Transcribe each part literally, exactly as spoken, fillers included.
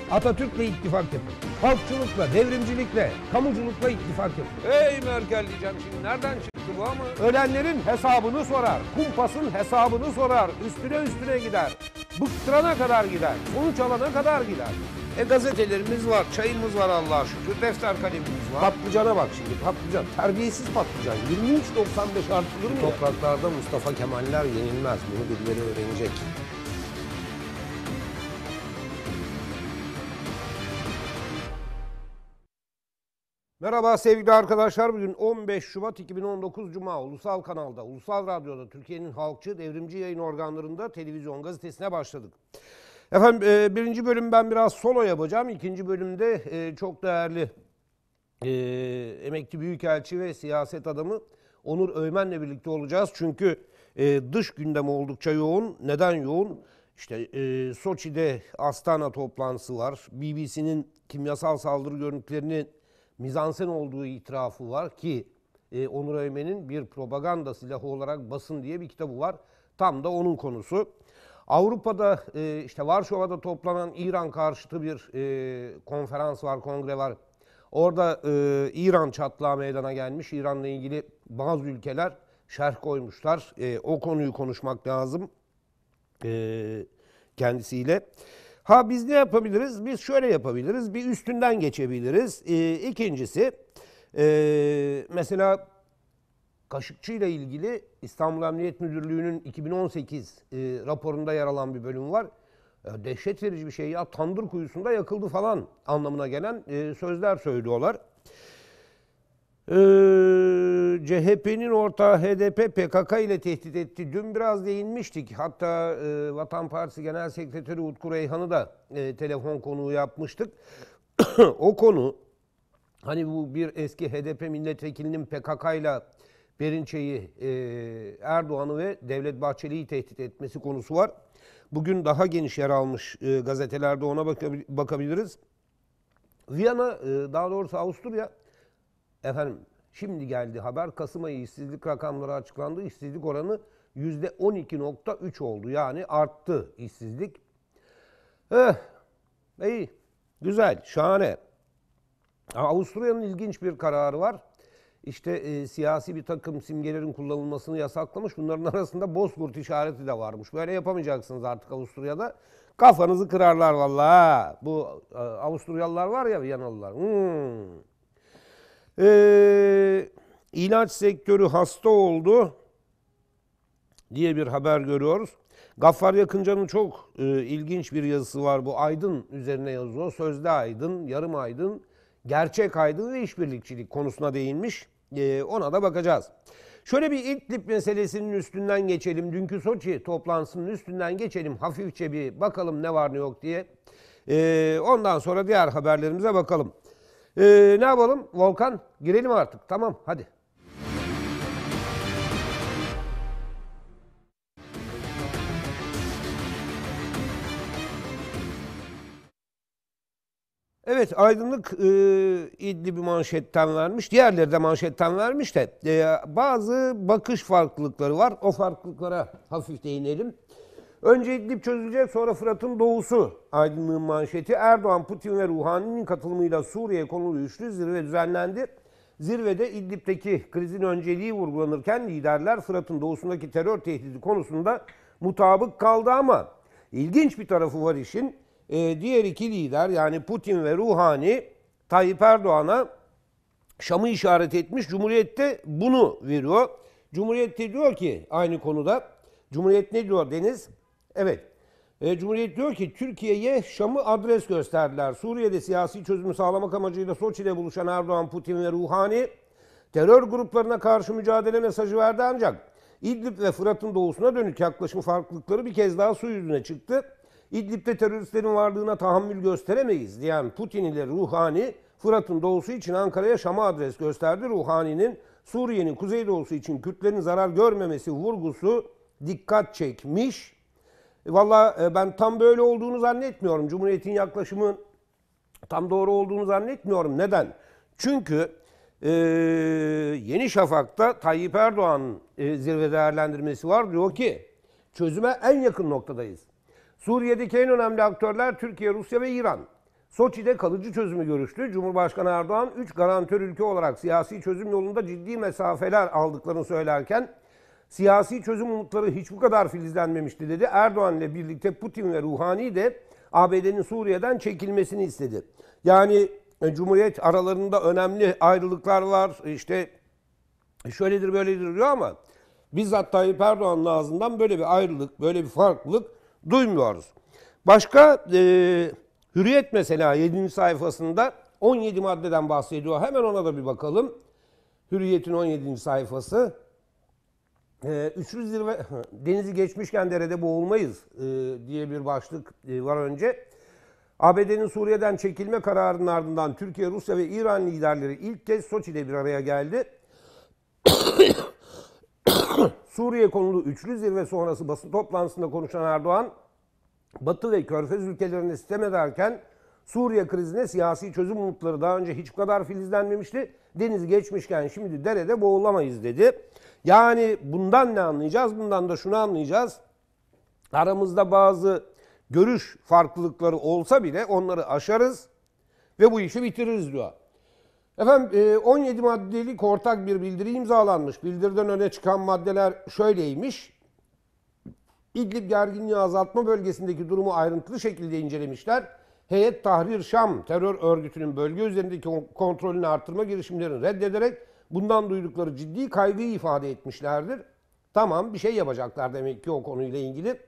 Atatürk'le ittifak yapın. Halkçılıkla, devrimcilikle, kamuculukla ittifak yapın. Ey Merkel diyeceğim şimdi, nereden çıktı bu ama? Ölenlerin hesabını sorar, kumpasın hesabını sorar, üstüne üstüne gider. Bıktırana kadar gider, sonuç alana kadar gider. E gazetelerimiz var, çayımız var Allah'a şükür, defter kalemimiz var. Patlıcana bak şimdi, patlıcan, terbiyesiz patlıcan. yirmi üç doksan beş artılır mı? Topraklarda Mustafa Kemaller yenilmez, bunu birileri öğrenecek. Merhaba sevgili arkadaşlar. Bugün on beş Şubat iki bin on dokuz Cuma. Ulusal Kanal'da, Ulusal Radyo'da, Türkiye'nin halkçı, devrimci yayın organlarında televizyon gazetesine başladık. Efendim birinci bölüm ben biraz solo yapacağım. İkinci bölümde çok değerli e, emekli büyükelçi ve siyaset adamı Onur Öymen'le birlikte olacağız. Çünkü e, dış gündem oldukça yoğun. Neden yoğun? İşte e, Soçi'de Astana toplantısı var. B B C'nin kimyasal saldırı görüntülerini mizansen olduğu itirafı var ki e, Onur Öymen'in bir propaganda silahı olarak basın diye bir kitabı var. Tam da onun konusu. Avrupa'da e, işte Varşova'da toplanan İran karşıtı bir e, konferans var, kongre var. Orada e, İran çatlağı meydana gelmiş. İran'la ilgili bazı ülkeler şerh koymuşlar. E, o konuyu konuşmak lazım e, kendisiyle. Ha biz ne yapabiliriz? Biz şöyle yapabiliriz. Bir üstünden geçebiliriz. E, ikincisi e, mesela Kaşıkçı ile ilgili İstanbul Emniyet Müdürlüğü'nün iki bin on sekiz e, raporunda yer alan bir bölüm var. E, dehşet verici bir şey ya, tandır kuyusunda yakıldı falan anlamına gelen e, sözler söylüyorlar. E, C H P'nin ortağı H D P P K K ile tehdit etti. Dün biraz değinmiştik. Hatta e, Vatan Partisi Genel Sekreteri Utku Reyhan'ı da e, telefon konuğu yapmıştık. O konu hani bu bir eski H D P milletvekilinin P K K ile Perinçe'yi, e, Erdoğan'ı ve Devlet Bahçeli'yi tehdit etmesi konusu var. Bugün daha geniş yer almış e, gazetelerde, ona bakabiliriz. Viyana, e, daha doğrusu Avusturya, efendim şimdi geldi haber, Kasım ayı işsizlik rakamları açıklandı. İşsizlik oranı yüzde on iki nokta üç oldu. Yani arttı işsizlik. Eh, iyi, güzel, şahane. Avusturya'nın ilginç bir kararı var. İşte e, siyasi bir takım simgelerin kullanılmasını yasaklamış. Bunların arasında Bozkurt işareti de varmış. Böyle yapamayacaksınız artık Avusturya'da. Kafanızı kırarlar vallahi. Bu e, Avusturyalılar var ya, Viyanalılar. Hmm. E, ilaç sektörü hasta oldu diye bir haber görüyoruz. Gaffar Yakıncan'ın çok e, ilginç bir yazısı var. Bu Aydın üzerine yazıyor. Sözde Aydın, yarım Aydın, gerçek Aydın ve işbirlikçilik konusuna değinmiş. Ee, ona da bakacağız. Şöyle bir İdlib meselesinin üstünden geçelim. Dünkü Soçi toplantısının üstünden geçelim. Hafifçe bir bakalım ne var ne yok diye. Ee, ondan sonra diğer haberlerimize bakalım. Ee, ne yapalım? Volkan, girelim artık. Tamam, hadi. Evet, Aydınlık e, İdlib'i manşetten vermiş, diğerleri de manşetten vermiş de e, bazı bakış farklılıkları var. O farklılıklara hafif değinelim. Önce İdlib çözülecek, sonra Fırat'ın doğusu Aydınlık'ın manşeti. Erdoğan, Putin ve Ruhani'nin katılımıyla Suriye konulu üçlü zirve düzenlendi. Zirvede İdlib'deki krizin önceliği vurgulanırken liderler Fırat'ın doğusundaki terör tehdidi konusunda mutabık kaldı ama ilginç bir tarafı var işin. Ee, diğer iki lider yani Putin ve Ruhani Tayyip Erdoğan'a Şam'ı işaret etmiş. Cumhuriyet de bunu veriyor. Cumhuriyet de diyor ki aynı konuda. Cumhuriyet ne diyor Deniz? Evet. E, Cumhuriyet diyor ki Türkiye'ye Şam'ı adres gösterdiler. Suriye'de siyasi çözümü sağlamak amacıyla Soçi'de buluşan Erdoğan, Putin ve Ruhani terör gruplarına karşı mücadele mesajı verdi ancak İdlib ve Fırat'ın doğusuna dönük yaklaşım farklılıkları bir kez daha su yüzüne çıktı. İdlib'de teröristlerin varlığına tahammül gösteremeyiz diyen Putin ile Ruhani, Fırat'ın doğusu için Ankara'ya Şam'a adres gösterdi. Ruhani'nin Suriye'nin kuzeydoğusu için Kürtlerin zarar görmemesi vurgusu dikkat çekmiş. E, Valla ben tam böyle olduğunu zannetmiyorum. Cumhuriyet'in yaklaşımı tam doğru olduğunu zannetmiyorum. Neden? Çünkü e, Yeni Şafak'ta Tayyip Erdoğan e, zirve değerlendirmesi var. Diyor ki çözüme en yakın noktadayız. Suriye'deki en önemli aktörler Türkiye, Rusya ve İran. Soçi'de kalıcı çözümü görüştü. Cumhurbaşkanı Erdoğan üç garantör ülke olarak siyasi çözüm yolunda ciddi mesafeler aldıklarını söylerken siyasi çözüm umutları hiç bu kadar filizlenmemişti dedi. Erdoğan ile birlikte Putin ve Ruhani de A B D'nin Suriye'den çekilmesini istedi. Yani e, Cumhuriyet aralarında önemli ayrılıklar var. İşte şöyledir böyledir diyor ama bizzat Tayyip Erdoğan'ın ağzından böyle bir ayrılık, böyle bir farklılık duymuyoruz. Başka e, Hürriyet mesela yedinci sayfasında on yedi maddeden bahsediyor. Hemen ona da bir bakalım. Hürriyet'in on yedinci sayfası. Ee, üçlü zirve, denizi geçmişken derede boğulmayız e, diye bir başlık e, var önce. A B D'nin Suriye'den çekilme kararının ardından Türkiye, Rusya ve İran liderleri ilk kez Soçi'de bir araya geldi. Suriye konulu üçlü zirve sonrası basın toplantısında konuşan Erdoğan, Batı ve Körfez ülkelerine sitem ederken Suriye krizine siyasi çözüm umutları daha önce hiç bu kadar filizlenmemişti. Denizi geçmişken şimdi derede boğulamayız dedi. Yani bundan ne anlayacağız? Bundan da şunu anlayacağız. Aramızda bazı görüş farklılıkları olsa bile onları aşarız ve bu işi bitiririz diyor. Efendim on yedi maddelik ortak bir bildiri imzalanmış. Bildiriden öne çıkan maddeler şöyleymiş. İdlib gerginliği azaltma bölgesindeki durumu ayrıntılı şekilde incelemişler. Heyet Tahrir Şam terör örgütünün bölge üzerindeki kontrolünü artırma girişimlerini reddederek bundan duydukları ciddi kaygıyı ifade etmişlerdir. Tamam, bir şey yapacaklar demek ki o konuyla ilgili.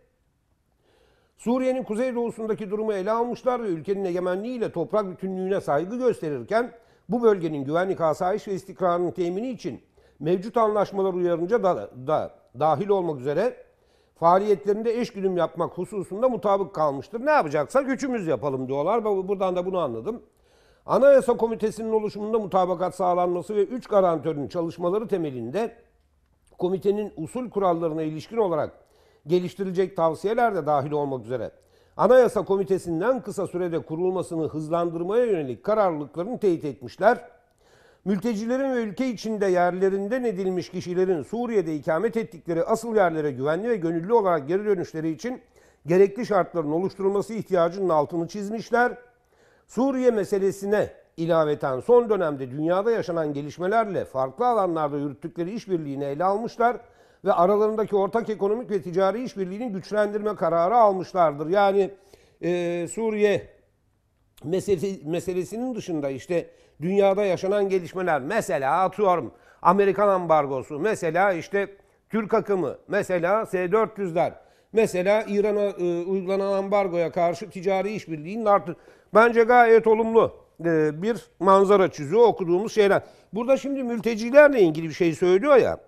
Suriye'nin kuzeydoğusundaki durumu ele almışlar ve ülkenin egemenliğiyle toprak bütünlüğüne saygı gösterirken bu bölgenin güvenlik, asayiş ve istikrarının temini için mevcut anlaşmalar uyarınca da, da dahil olmak üzere faaliyetlerinde eşgüdüm yapmak hususunda mutabık kalmıştır. Ne yapacaksak üçümüz yapalım diyorlar. Buradan da bunu anladım. Anayasa Komitesi'nin oluşumunda mutabakat sağlanması ve üç garantörün çalışmaları temelinde komitenin usul kurallarına ilişkin olarak geliştirilecek tavsiyeler de dahil olmak üzere Anayasa Komitesi'nden kısa sürede kurulmasını hızlandırmaya yönelik kararlılıklarını teyit etmişler. Mültecilerin ve ülke içinde yerlerinden edilmiş kişilerin Suriye'de ikamet ettikleri asıl yerlere güvenli ve gönüllü olarak geri dönüşleri için gerekli şartların oluşturulması ihtiyacının altını çizmişler. Suriye meselesine ilaveten son dönemde dünyada yaşanan gelişmelerle farklı alanlarda yürüttükleri işbirliğini ele almışlar ve aralarındaki ortak ekonomik ve ticari işbirliğini güçlendirme kararı almışlardır. Yani e, Suriye meselesi, meselesinin dışında işte dünyada yaşanan gelişmeler, mesela atıyorum Amerikan ambargosu, mesela işte Türk akımı, mesela S dört yüzler, mesela İran'a e, uygulanan ambargoya karşı ticari işbirliğinin artı. Bence gayet olumlu e, bir manzara çiziyor okuduğumuz şeyler. Burada şimdi mültecilerle ilgili bir şey söylüyor ya.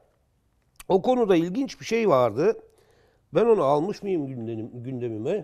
O konuda ilginç bir şey vardı. Ben onu almış mıyım gündemim, gündemime?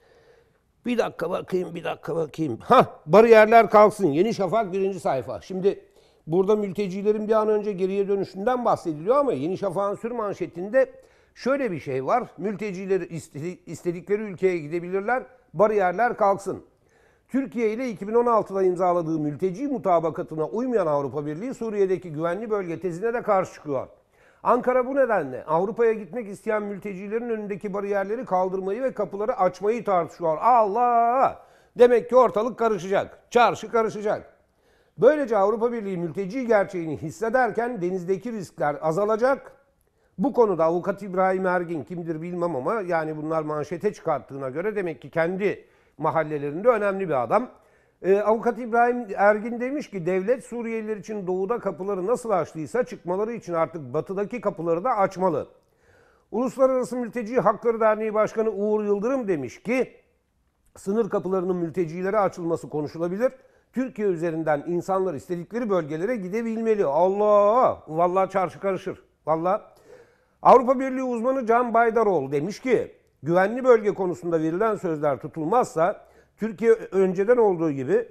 Bir dakika bakayım, bir dakika bakayım. Hah, bariyerler kalksın. Yeni Şafak birinci sayfa. Şimdi burada mültecilerin bir an önce geriye dönüşünden bahsediliyor ama Yeni Şafak'ın sürmanşetinde şöyle bir şey var. Mültecileri istedikleri ülkeye gidebilirler, bariyerler kalksın. Türkiye ile iki bin on altıda imzaladığı mülteci mutabakatına uymayan Avrupa Birliği Suriye'deki güvenli bölge tezine de karşı çıkıyor. Ankara bu nedenle Avrupa'ya gitmek isteyen mültecilerin önündeki bariyerleri kaldırmayı ve kapıları açmayı tartışıyor. Allah! Demek ki ortalık karışacak, çarşı karışacak. Böylece Avrupa Birliği mülteci gerçeğini hissederken denizdeki riskler azalacak. Bu konuda Avukat İbrahim Ergin kimdir bilmem ama yani bunlar manşete çıkarttığına göre demek ki kendi mahallelerinde önemli bir adam. Ee, Avukat İbrahim Ergin demiş ki devlet Suriyeliler için doğuda kapıları nasıl açtıysa çıkmaları için artık batıdaki kapıları da açmalı. Uluslararası Mülteci Hakları Derneği Başkanı Uğur Yıldırım demiş ki sınır kapılarının mültecilere açılması konuşulabilir. Türkiye üzerinden insanlar istedikleri bölgelere gidebilmeli. Allah! Vallahi çarşı karışır. Vallahi. Avrupa Birliği uzmanı Can Baydaroğlu demiş ki güvenli bölge konusunda verilen sözler tutulmazsa Türkiye önceden olduğu gibi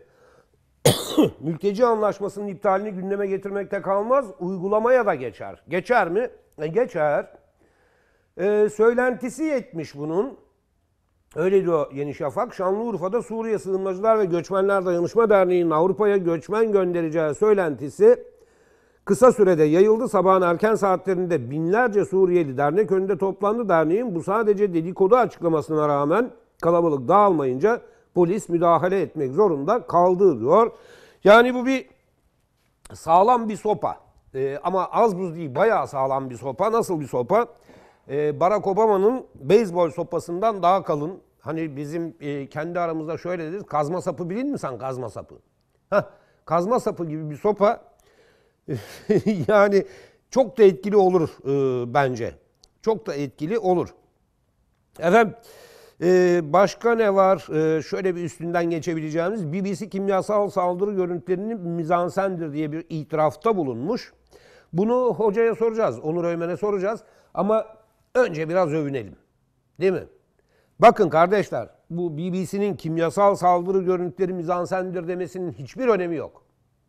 mülteci anlaşmasının iptalini gündeme getirmekte kalmaz, uygulamaya da geçer. Geçer mi? E geçer. E, söylentisi yetmiş bunun. Öyle diyor Yeni Şafak. Şanlıurfa'da Suriye Sığınmacılar ve Göçmenler Dayanışma Derneği'nin Avrupa'ya göçmen göndereceği söylentisi kısa sürede yayıldı. Sabahın erken saatlerinde binlerce Suriyeli dernek önünde toplandı. Derneğin bu sadece dedikodu açıklamasına rağmen kalabalık dağılmayınca polis müdahale etmek zorunda kaldı diyor. Yani bu bir sağlam bir sopa. Ee, ama az buz değil, bayağı sağlam bir sopa. Nasıl bir sopa? Ee, Barack Obama'nın beyzbol sopasından daha kalın. Hani bizim e, kendi aramızda şöyle deriz. Kazma sapı bilin mi sen, kazma sapı? Heh, kazma sapı gibi bir sopa. Yani çok da etkili olur e, bence. Çok da etkili olur. Efendim e, başka ne var? E, şöyle bir üstünden geçebileceğimiz. B B C kimyasal saldırı görüntülerinin mizansendir diye bir itirafta bulunmuş. Bunu hocaya soracağız. Onur Öymen'e soracağız. Ama önce biraz övünelim. Değil mi? Bakın kardeşler, bu B B C'nin kimyasal saldırı görüntüleri mizansendir demesinin hiçbir önemi yok.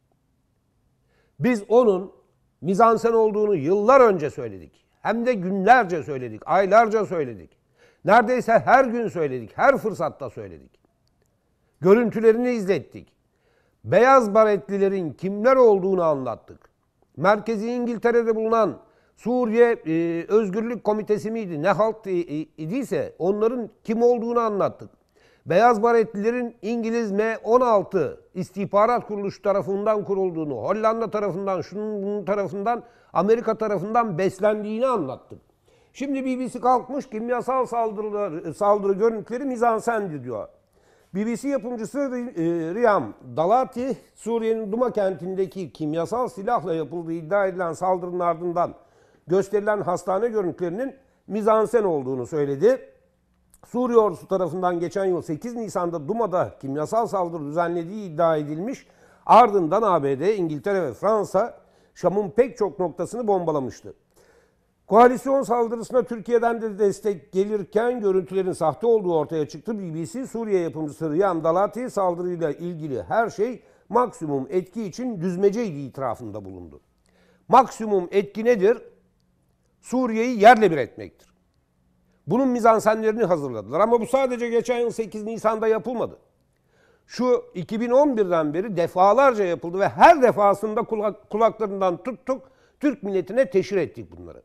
Biz onun mizansen olduğunu yıllar önce söyledik. Hem de günlerce söyledik, aylarca söyledik. Neredeyse her gün söyledik, her fırsatta söyledik. Görüntülerini izlettik. Beyaz baretlilerin kimler olduğunu anlattık. Merkezi İngiltere'de bulunan Suriye e, Özgürlük Komitesi miydi, ne halt e, idiyse onların kim olduğunu anlattık. Beyaz baretlilerin İngiliz M on altı istihbarat kuruluşu tarafından kurulduğunu, Hollanda tarafından, şunun bunun tarafından, Amerika tarafından beslendiğini anlattık. Şimdi B B C kalkmış kimyasal saldırı, saldırı görüntüleri mizansendi diyor. B B C yapımcısı Riyam Dalati, Suriye'nin Duma kentindeki kimyasal silahla yapıldığı iddia edilen saldırının ardından gösterilen hastane görüntülerinin mizansen olduğunu söyledi. Suriye ordusu tarafından geçen yıl sekiz Nisan'da Duma'da kimyasal saldırı düzenlediği iddia edilmiş. Ardından A B D, İngiltere ve Fransa Şam'ın pek çok noktasını bombalamıştı. Koalisyon saldırısına Türkiye'den de destek gelirken görüntülerin sahte olduğu ortaya çıktı. B B C, Suriye yapımcısı Riyam Dalati saldırıyla ilgili her şey maksimum etki için düzmeceydi itirafında bulundu. Maksimum etki nedir? Suriye'yi yerle bir etmektir. Bunun mizansenlerini hazırladılar ama bu sadece geçen yıl sekiz Nisan'da yapılmadı. Şu iki bin on birden beri defalarca yapıldı ve her defasında kulak, kulaklarından tuttuk, Türk milletine teşhir ettik bunları.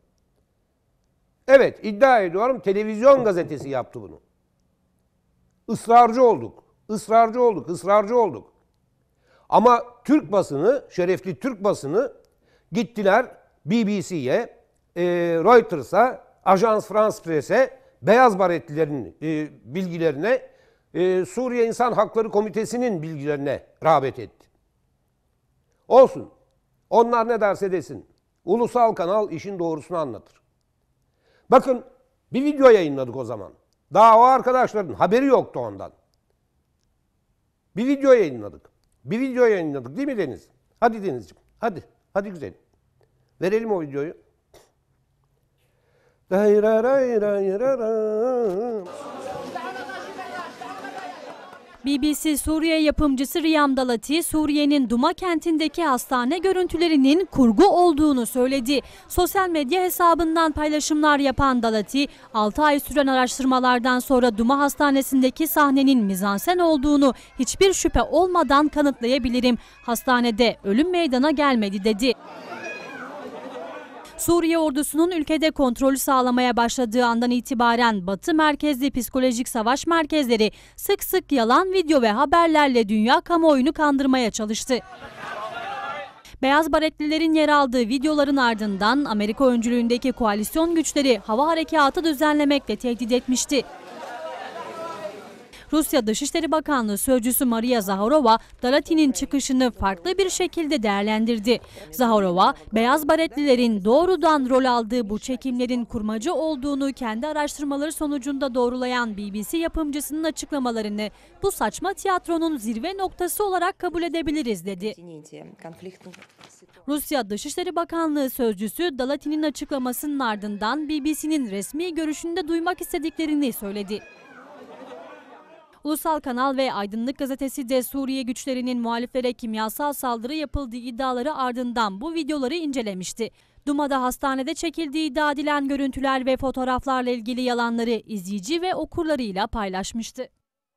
Evet, iddia ediyorum televizyon gazetesi yaptı bunu. Israrcı olduk, ısrarcı olduk, ısrarcı olduk. Ama Türk basını, şerefli Türk basını gittiler B B C'ye, e, Reuters'a, Ajans France Presse, Beyaz Baretlilerin e, bilgilerine, e, Suriye İnsan Hakları Komitesi'nin bilgilerine rağbet etti. Olsun. Onlar ne derse desin. Ulusal kanal işin doğrusunu anlatır. Bakın bir video yayınladık o zaman. Daha o arkadaşların haberi yoktu ondan. Bir video yayınladık. Bir video yayınladık değil mi Deniz? Hadi Denizciğim. Hadi. Hadi güzelim. Verelim o videoyu. B B C Suriye yapımcısı Riyam Dalati, Suriye'nin Duma kentindeki hastane görüntülerinin kurgu olduğunu söyledi. Sosyal medya hesabından paylaşımlar yapan Dalati, altı ay süren araştırmalardan sonra Duma hastanesindeki sahnenin mizansen olduğunu hiçbir şüphe olmadan kanıtlayabilirim. Hastanede ölüm meydana gelmedi dedi. Suriye ordusunun ülkede kontrolü sağlamaya başladığı andan itibaren Batı merkezli psikolojik savaş merkezleri sık sık yalan video ve haberlerle dünya kamuoyunu kandırmaya çalıştı. Beyaz baretlilerin yer aldığı videoların ardından Amerika öncülüğündeki koalisyon güçleri hava harekatı düzenlemekle tehdit etmişti. Rusya Dışişleri Bakanlığı Sözcüsü Maria Zaharova, Dalati'nin çıkışını farklı bir şekilde değerlendirdi. Zaharova, Beyaz Baretlilerin doğrudan rol aldığı bu çekimlerin kurmacı olduğunu kendi araştırmaları sonucunda doğrulayan B B C yapımcısının açıklamalarını bu saçma tiyatronun zirve noktası olarak kabul edebiliriz dedi. Rusya Dışişleri Bakanlığı Sözcüsü Dalati'nin açıklamasının ardından B B C'nin resmi görüşünde duymak istediklerini söyledi. Ulusal Kanal ve Aydınlık Gazetesi de Suriye güçlerinin muhaliflere kimyasal saldırı yapıldığı iddiaları ardından bu videoları incelemişti. Duma'da hastanede çekildiği iddia edilen görüntüler ve fotoğraflarla ilgili yalanları izleyici ve okurlarıyla paylaşmıştı.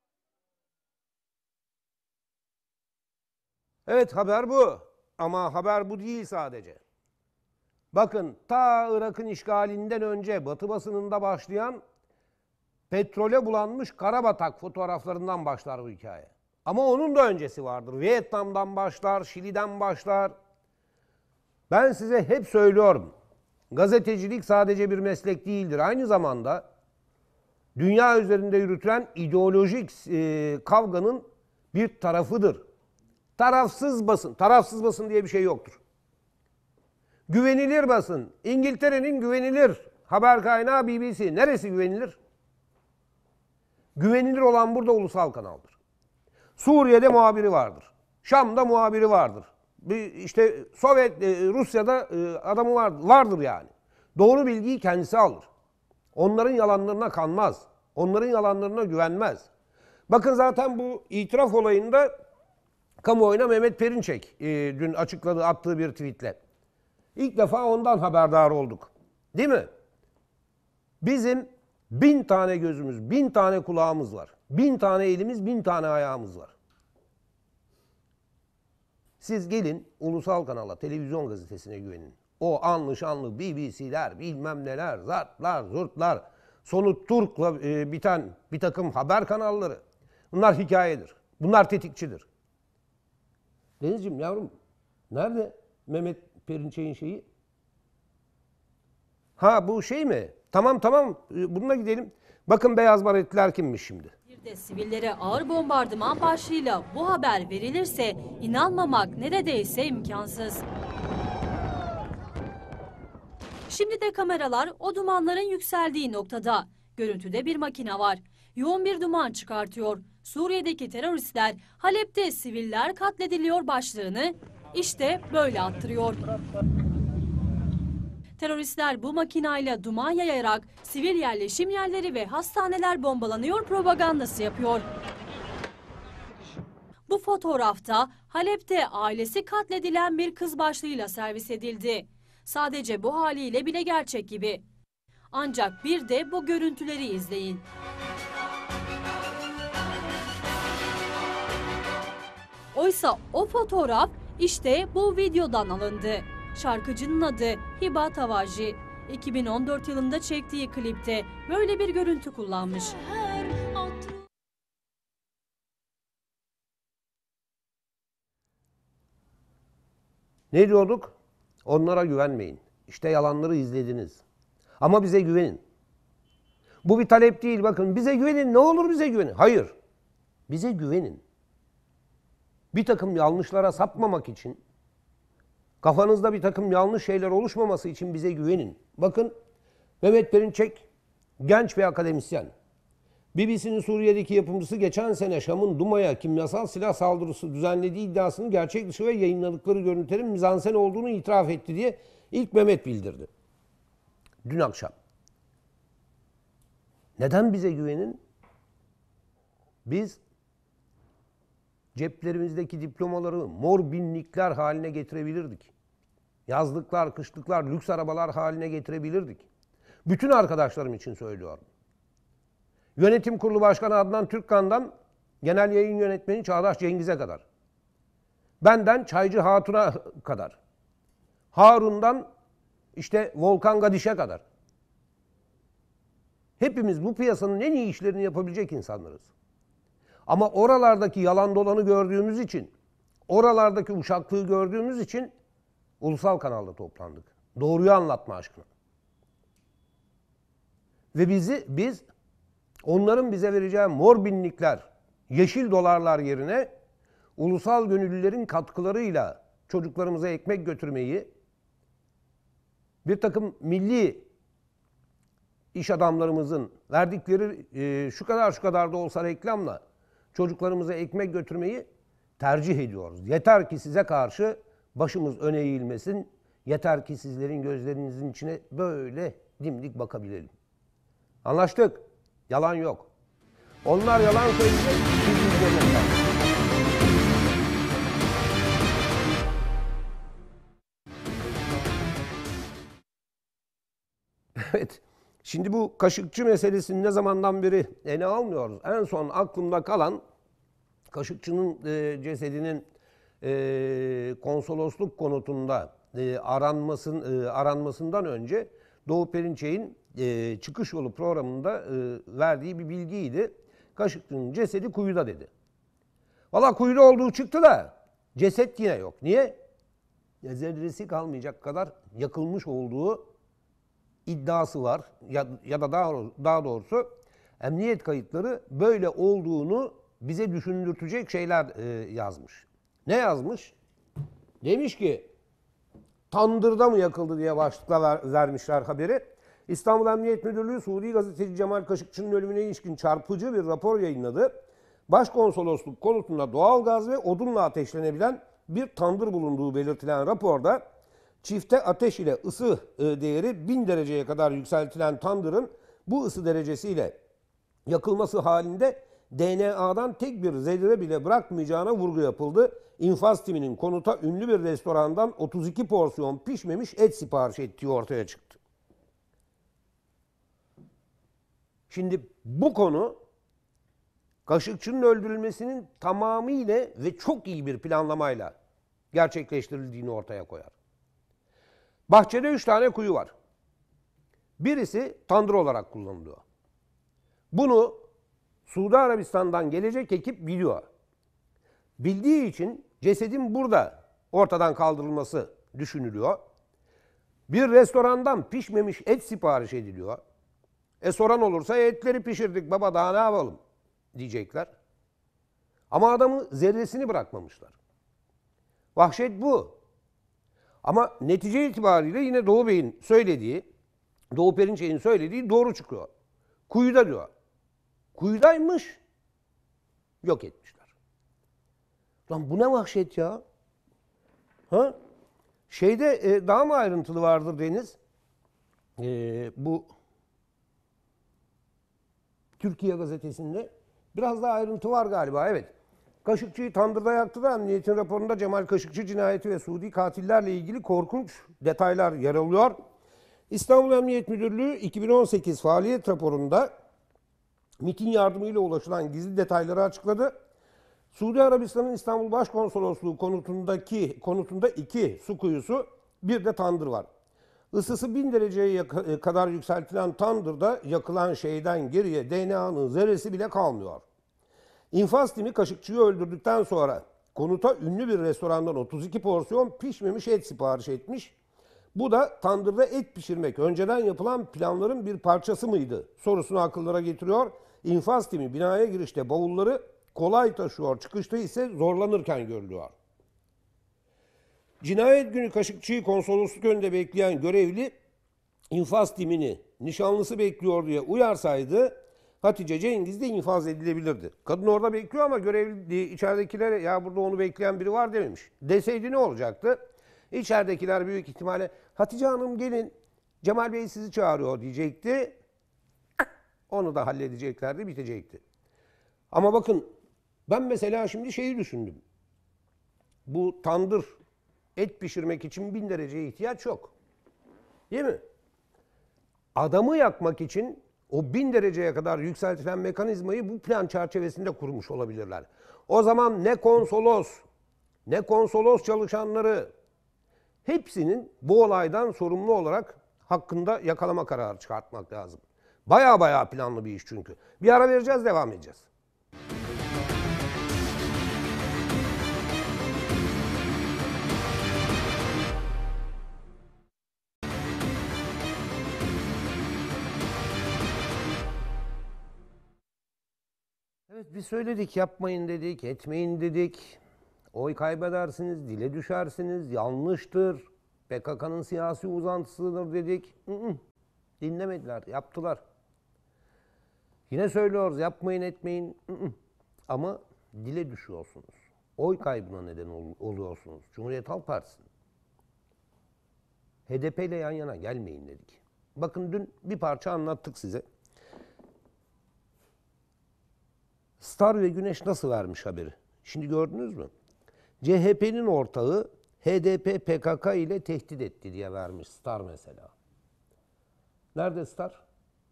Evet, haber bu. Ama haber bu değil sadece. Bakın ta Irak'ın işgalinden önce Batı basınında başlayan petrole bulanmış karabatak fotoğraflarından başlar bu hikaye. Ama onun da öncesi vardır. Vietnam'dan başlar, Şili'den başlar. Ben size hep söylüyorum. Gazetecilik sadece bir meslek değildir. Aynı zamanda dünya üzerinde yürütülen ideolojik e, kavganın bir tarafıdır. Tarafsız basın. Tarafsız basın diye bir şey yoktur. Güvenilir basın. İngiltere'nin güvenilir haber kaynağı B B C. Neresi güvenilir? Güvenilir olan burada ulusal kanaldır. Suriye'de muhabiri vardır. Şam'da muhabiri vardır. Bir işte Sovyet, Rusya'da adamı vardır, vardır yani. Doğru bilgiyi kendisi alır. Onların yalanlarına kanmaz. Onların yalanlarına güvenmez. Bakın zaten bu itiraf olayında kamuoyuna Mehmet Perinçek e, dün açıkladığı, attığı bir tweetle. İlk defa ondan haberdar olduk. Değil mi? Bizim bin tane gözümüz, bin tane kulağımız var. Bin tane elimiz, bin tane ayağımız var. Siz gelin ulusal kanala, televizyon gazetesine güvenin. O anlı şanlı B B C'ler, bilmem neler, zartlar, zurtlar, sonu Turk'la e, biten bir takım haber kanalları. Bunlar hikayedir. Bunlar tetikçidir. Denizciğim yavrum, nerede Mehmet Perinçek'in şeyi? Ha bu şey mi? Tamam tamam, bununla gidelim. Bakın beyaz baretliler kimmiş şimdi? Bir de sivillere ağır bombardıman başlığıyla bu haber verilirse inanmamak neredeyse imkansız. Şimdi de kameralar o dumanların yükseldiği noktada. Görüntüde bir makine var. Yoğun bir duman çıkartıyor. Suriye'deki teröristler Halep'te siviller katlediliyor başlığını işte böyle attırıyor. Teröristler bu makinayla duman yayarak sivil yerleşim yerleri ve hastaneler bombalanıyor propagandası yapıyor. Bu fotoğrafta Halep'te ailesi katledilen bir kız başlığıyla servis edildi. Sadece bu haliyle bile gerçek gibi. Ancak bir de bu görüntüleri izleyin. Oysa o fotoğraf işte bu videodan alındı. Şarkıcının adı Hiba Tavaji. iki bin on dört yılında çektiği klipte böyle bir görüntü kullanmış. Ne diyorduk? Onlara güvenmeyin. İşte yalanları izlediniz. Ama bize güvenin. Bu bir talep değil. Bakın bize güvenin. Ne olur bize güvenin. Hayır. Bize güvenin. Bir takım yanlışlara sapmamak için, kafanızda bir takım yanlış şeyler oluşmaması için bize güvenin. Bakın Mehmet Perinçek genç bir akademisyen. B B C'nin Suriye'deki yapımcısı geçen sene Şam'ın Duma'ya kimyasal silah saldırısı düzenlediği iddiasının gerçek dışı ve yayınladıkları görüntülerin mizansen olduğunu itiraf etti diye ilk Mehmet bildirdi. Dün akşam. Neden bize güvenin? Biz ceplerimizdeki diplomaları mor binlikler haline getirebilirdik. Yazlıklar, kışlıklar, lüks arabalar haline getirebilirdik. Bütün arkadaşlarım için söylüyorum. Yönetim Kurulu Başkanı Adnan Türkkan'dan Genel Yayın Yönetmeni Çağdaş Cengiz'e kadar. Benden Çaycı Hatun'a kadar. Harun'dan işte Volkan Gadiş'e kadar. Hepimiz bu piyasanın en iyi işlerini yapabilecek insanlarız. Ama oralardaki yalan dolanı gördüğümüz için, oralardaki uşaklığı gördüğümüz için ulusal kanalda toplandık. Doğruyu anlatma aşkına. Ve bizi biz onların bize vereceği mor binlikler, yeşil dolarlar yerine ulusal gönüllülerin katkılarıyla çocuklarımıza ekmek götürmeyi, bir takım milli iş adamlarımızın verdikleri e, şu kadar şu kadar da olsa reklamla çocuklarımıza ekmek götürmeyi tercih ediyoruz. Yeter ki size karşı başımız öne eğilmesin. Yeter ki sizlerin gözlerinizin içine böyle dimdik bakabilelim. Anlaştık. Yalan yok. Onlar yalan söyleyecek, biz izleyecekler. Evet. Şimdi bu Kaşıkçı meselesini ne zamandan beri ele almıyoruz. En son aklımda kalan Kaşıkçı'nın e, cesedinin e, konsolosluk konutunda e, aranmasın, e, aranmasından önce Doğu Perinçek'in e, çıkış yolu programında e, verdiği bir bilgiydi. Kaşıkçı'nın cesedi kuyuda dedi. Valla kuyuda olduğu çıktı da ceset yine yok. Niye? Ya zerresi kalmayacak kadar yakılmış olduğu iddiası var. Ya, ya da daha, daha doğrusu emniyet kayıtları böyle olduğunu bize düşündürtecek şeyler e, yazmış. Ne yazmış? Demiş ki tandırda mı yakıldı diye başlıkla ver, vermişler haberi. İstanbul Emniyet Müdürlüğü Suudi gazeteci Cemal Kaşıkçı'nın ölümüne ilişkin çarpıcı bir rapor yayınladı. Başkonsolosluk konutunda doğalgaz ve odunla ateşlenebilen bir tandır bulunduğu belirtilen raporda çifte ateş ile ısı değeri bin dereceye kadar yükseltilen tandırın bu ısı derecesiyle yakılması halinde D N A'dan tek bir zerre bile bırakmayacağına vurgu yapıldı. İnfaz timinin konuta ünlü bir restorandan otuz iki porsiyon pişmemiş et sipariş ettiği ortaya çıktı. Şimdi bu konu Kaşıkçı'nın öldürülmesinin tamamıyla ve çok iyi bir planlamayla gerçekleştirildiğini ortaya koyar. Bahçede üç tane kuyu var. Birisi tandır olarak kullanılıyor. Bunu Suudi Arabistan'dan gelecek ekip biliyor. Bildiği için cesedin burada ortadan kaldırılması düşünülüyor. Bir restorandan pişmemiş et sipariş ediliyor. E soran olursa etleri pişirdik baba daha ne yapalım diyecekler. Ama adamı zerresini bırakmamışlar. Vahşet bu. Ama netice itibariyle yine Doğu Bey'in söylediği, Doğu Perinçek'in söylediği doğru çıkıyor. Kuyuda diyor. Kuyudaymış. Yok etmişler. Lan bu ne vahşet ya? Ha? Şeyde e, daha mı ayrıntılı vardır Deniz? E, bu Türkiye Gazetesi'nde biraz daha ayrıntı var galiba. Evet. Kaşıkçı'yı tandırda yaktı da emniyetin raporunda Cemal Kaşıkçı cinayeti ve Suudi katillerle ilgili korkunç detaylar yer alıyor. İstanbul Emniyet Müdürlüğü iki bin on sekiz faaliyet raporunda MİT'in yardımıyla ulaşılan gizli detayları açıkladı. Suudi Arabistan'ın İstanbul Başkonsolosluğu konutundaki konutunda iki su kuyusu, bir de tandır var. Isısı bin dereceye kadar yükseltilen tandırda yakılan şeyden geriye D N A'nın zerresi bile kalmıyor. İnfaz timi Kaşıkçı'yı öldürdükten sonra konuta ünlü bir restorandan otuz iki porsiyon pişmemiş et sipariş etmiş. Bu da tandırda et pişirmek önceden yapılan planların bir parçası mıydı sorusunu akıllara getiriyor. İnfaz timi binaya girişte bavulları kolay taşıyor, çıkışta ise zorlanırken görülüyor. Cinayet günü Kaşıkçı'yı konsolosluk önünde bekleyen görevli infaz timini nişanlısı bekliyor diye uyarsaydı Hatice Cengiz de infaz edilebilirdi. Kadın orada bekliyor ama görevli içeridekilere ya burada onu bekleyen biri var dememiş. Deseydi ne olacaktı? İçeridekiler büyük ihtimalle Hatice Hanım gelin Cemal Bey sizi çağırıyor diyecekti. Onu da halledeceklerdi, bitecekti. Ama bakın ben mesela şimdi şeyi düşündüm. Bu tandır et pişirmek için bin dereceye ihtiyaç yok. Değil mi? Adamı yakmak için o bin dereceye kadar yükseltilen mekanizmayı bu plan çerçevesinde kurmuş olabilirler. O zaman ne konsolos, ne konsolos çalışanları hepsinin bu olaydan sorumlu olarak hakkında yakalama kararı çıkartmak lazım. Baya baya planlı bir iş çünkü. Bir ara vereceğiz, devam edeceğiz. Evet biz söyledik, yapmayın dedik, etmeyin dedik. Oy kaybedersiniz, dile düşersiniz, yanlıştır. P K K'nın siyasi uzantısıdır dedik. Hı hı. Dinlemediler, yaptılar. Yine söylüyoruz, yapmayın etmeyin. Hı hı. Ama dile düşüyorsunuz. Oy kaybına neden ol- oluyorsunuz. Cumhuriyet Halk Partisi'nin. H D P ile yan yana gelmeyin dedik. Bakın dün bir parça anlattık size. Star ve Güneş nasıl vermiş haberi? Şimdi gördünüz mü? C H P'nin ortağı H D P P K K ile tehdit etti diye vermiş Star mesela. Nerede Star?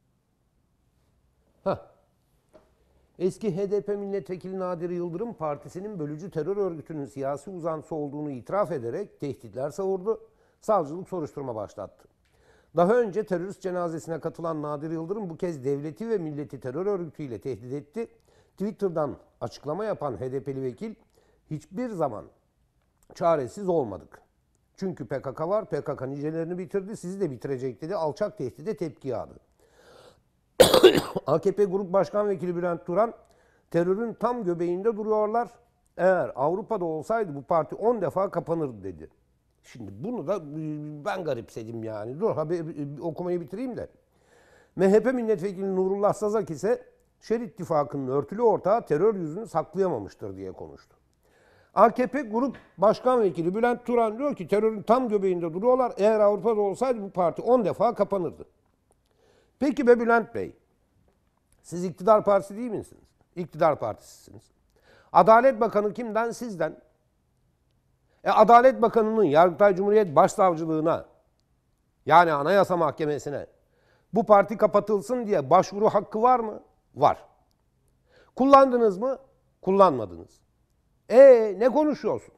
Hah. Eski H D P milletvekili Nadir Yıldırım partisinin bölücü terör örgütünün siyasi uzantısı olduğunu itiraf ederek tehditler savurdu. Savcılık soruşturma başlattı. Daha önce terörist cenazesine katılan Nadir Yıldırım bu kez devleti ve milleti terör örgütüyle tehdit etti. Twitter'dan açıklama yapan H D P'li vekil, hiçbir zaman çaresiz olmadık. Çünkü P K K var, P K K nicelerini bitirdi, sizi de bitirecek dedi. Alçak tehdide tepki yağdı. A K P Grup Başkan Vekili Bülent Turan, terörün tam göbeğinde duruyorlar. Eğer Avrupa'da olsaydı bu parti on defa kapanırdı dedi. Şimdi bunu da ben garipsedim yani. Dur haber, okumayı bitireyim de. M H P Milletvekili Nurullah Sazak ise Şer İttifakı'nın örtülü ortağı terör yüzünü saklayamamıştır diye konuştu. A K P Grup Başkan Vekili Bülent Turan diyor ki terörün tam göbeğinde duruyorlar. Eğer Avrupa'da olsaydı bu parti on defa kapanırdı. Peki be Bülent Bey, siz iktidar partisi değil misiniz? İktidar partisisiniz. Adalet Bakanı kimden? Sizden. E, Adalet Bakanı'nın Yargıtay Cumhuriyet Başsavcılığına, yani Anayasa Mahkemesi'ne bu parti kapatılsın diye başvuru hakkı var mı? Var. Kullandınız mı? Kullanmadınız. E ne konuşuyorsun?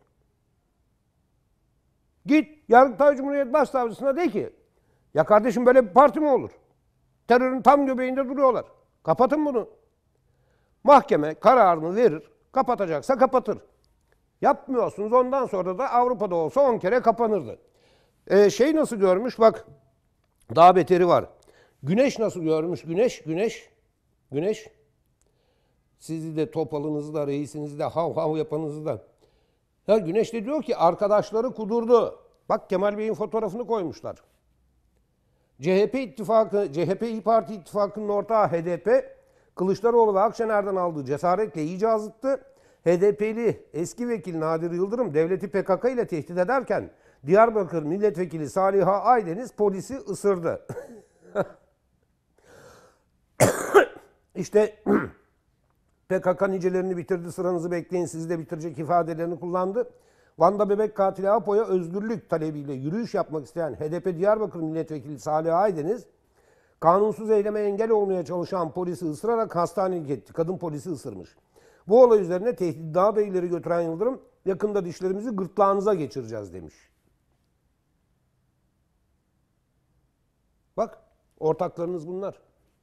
Git Yargıtay Cumhuriyet Başsavcısına de ki, ya kardeşim böyle bir parti mi olur? Terörün tam göbeğinde duruyorlar. Kapatın bunu. Mahkeme kararını verir, kapatacaksa kapatır. Yapmıyorsunuz, ondan sonra da Avrupa'da olsa on kere kapanırdı. Ee, şey nasıl görmüş bak, daha beteri var. Güneş nasıl görmüş? Güneş, güneş, güneş. Sizi de topalınızı da, reisinizi de, hav hav yapanızı da. Ya Güneş de diyor ki arkadaşları kudurdu. Bak Kemal Bey'in fotoğrafını koymuşlar. C H P ittifakı, C H P İYİ Parti ittifakının ortağı H D P, Kılıçdaroğlu ve Akşener'den aldığı cesaretle iyice azıttı. H D P'li eski vekil Nadir Yıldırım devleti P K K ile tehdit ederken Diyarbakır Milletvekili Saliha Aydeniz polisi ısırdı. İşte P K K nicelerini bitirdi, sıranızı bekleyin, sizi de bitirecek ifadelerini kullandı. Van'da bebek katili Apo'ya özgürlük talebiyle yürüyüş yapmak isteyen H D P Diyarbakır Milletvekili Salih Aydeniz, kanunsuz eyleme engel olmaya çalışan polisi ısırarak hastanelik etti. Kadın polisi ısırmış. Bu olay üzerine tehdidi daha da ileri götüren Yıldırım, yakında dişlerimizi gırtlağınıza geçireceğiz demiş. Bak, ortaklarınız bunlar.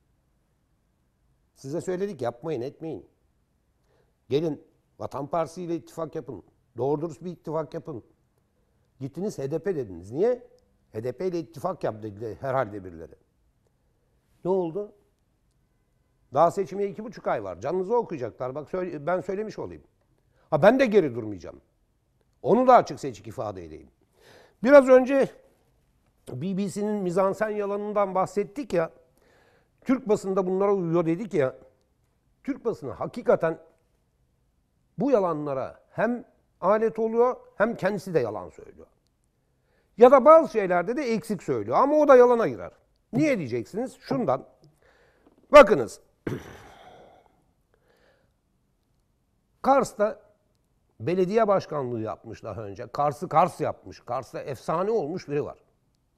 Size söyledik, yapmayın, etmeyin. Gelin, Vatan Partisi ile ittifak yapın. Doğru dürüst bir ittifak yapın. Gittiniz H D P dediniz. Niye? H D P ile ittifak yap dediler herhalde birileri. Ne oldu? Daha seçime iki buçuk ay var. Canınızı okuyacaklar. Bak söyle, ben söylemiş olayım. Ha ben de geri durmayacağım. Onu da açık seçik ifade edeyim. Biraz önce B B C'nin mizansen yalanından bahsettik ya. Türk basında bunlara uyuyor dedik ya. Türk basını hakikaten bu yalanlara hem alet oluyor hem kendisi de yalan söylüyor. Ya da bazı şeylerde de eksik söylüyor ama o da yalana girer. Niye diyeceksiniz? Şundan. Bakınız. Kars'ta belediye başkanlığı yapmış daha önce. Kars'ı Kars yapmış. Kars'ta efsane olmuş biri var.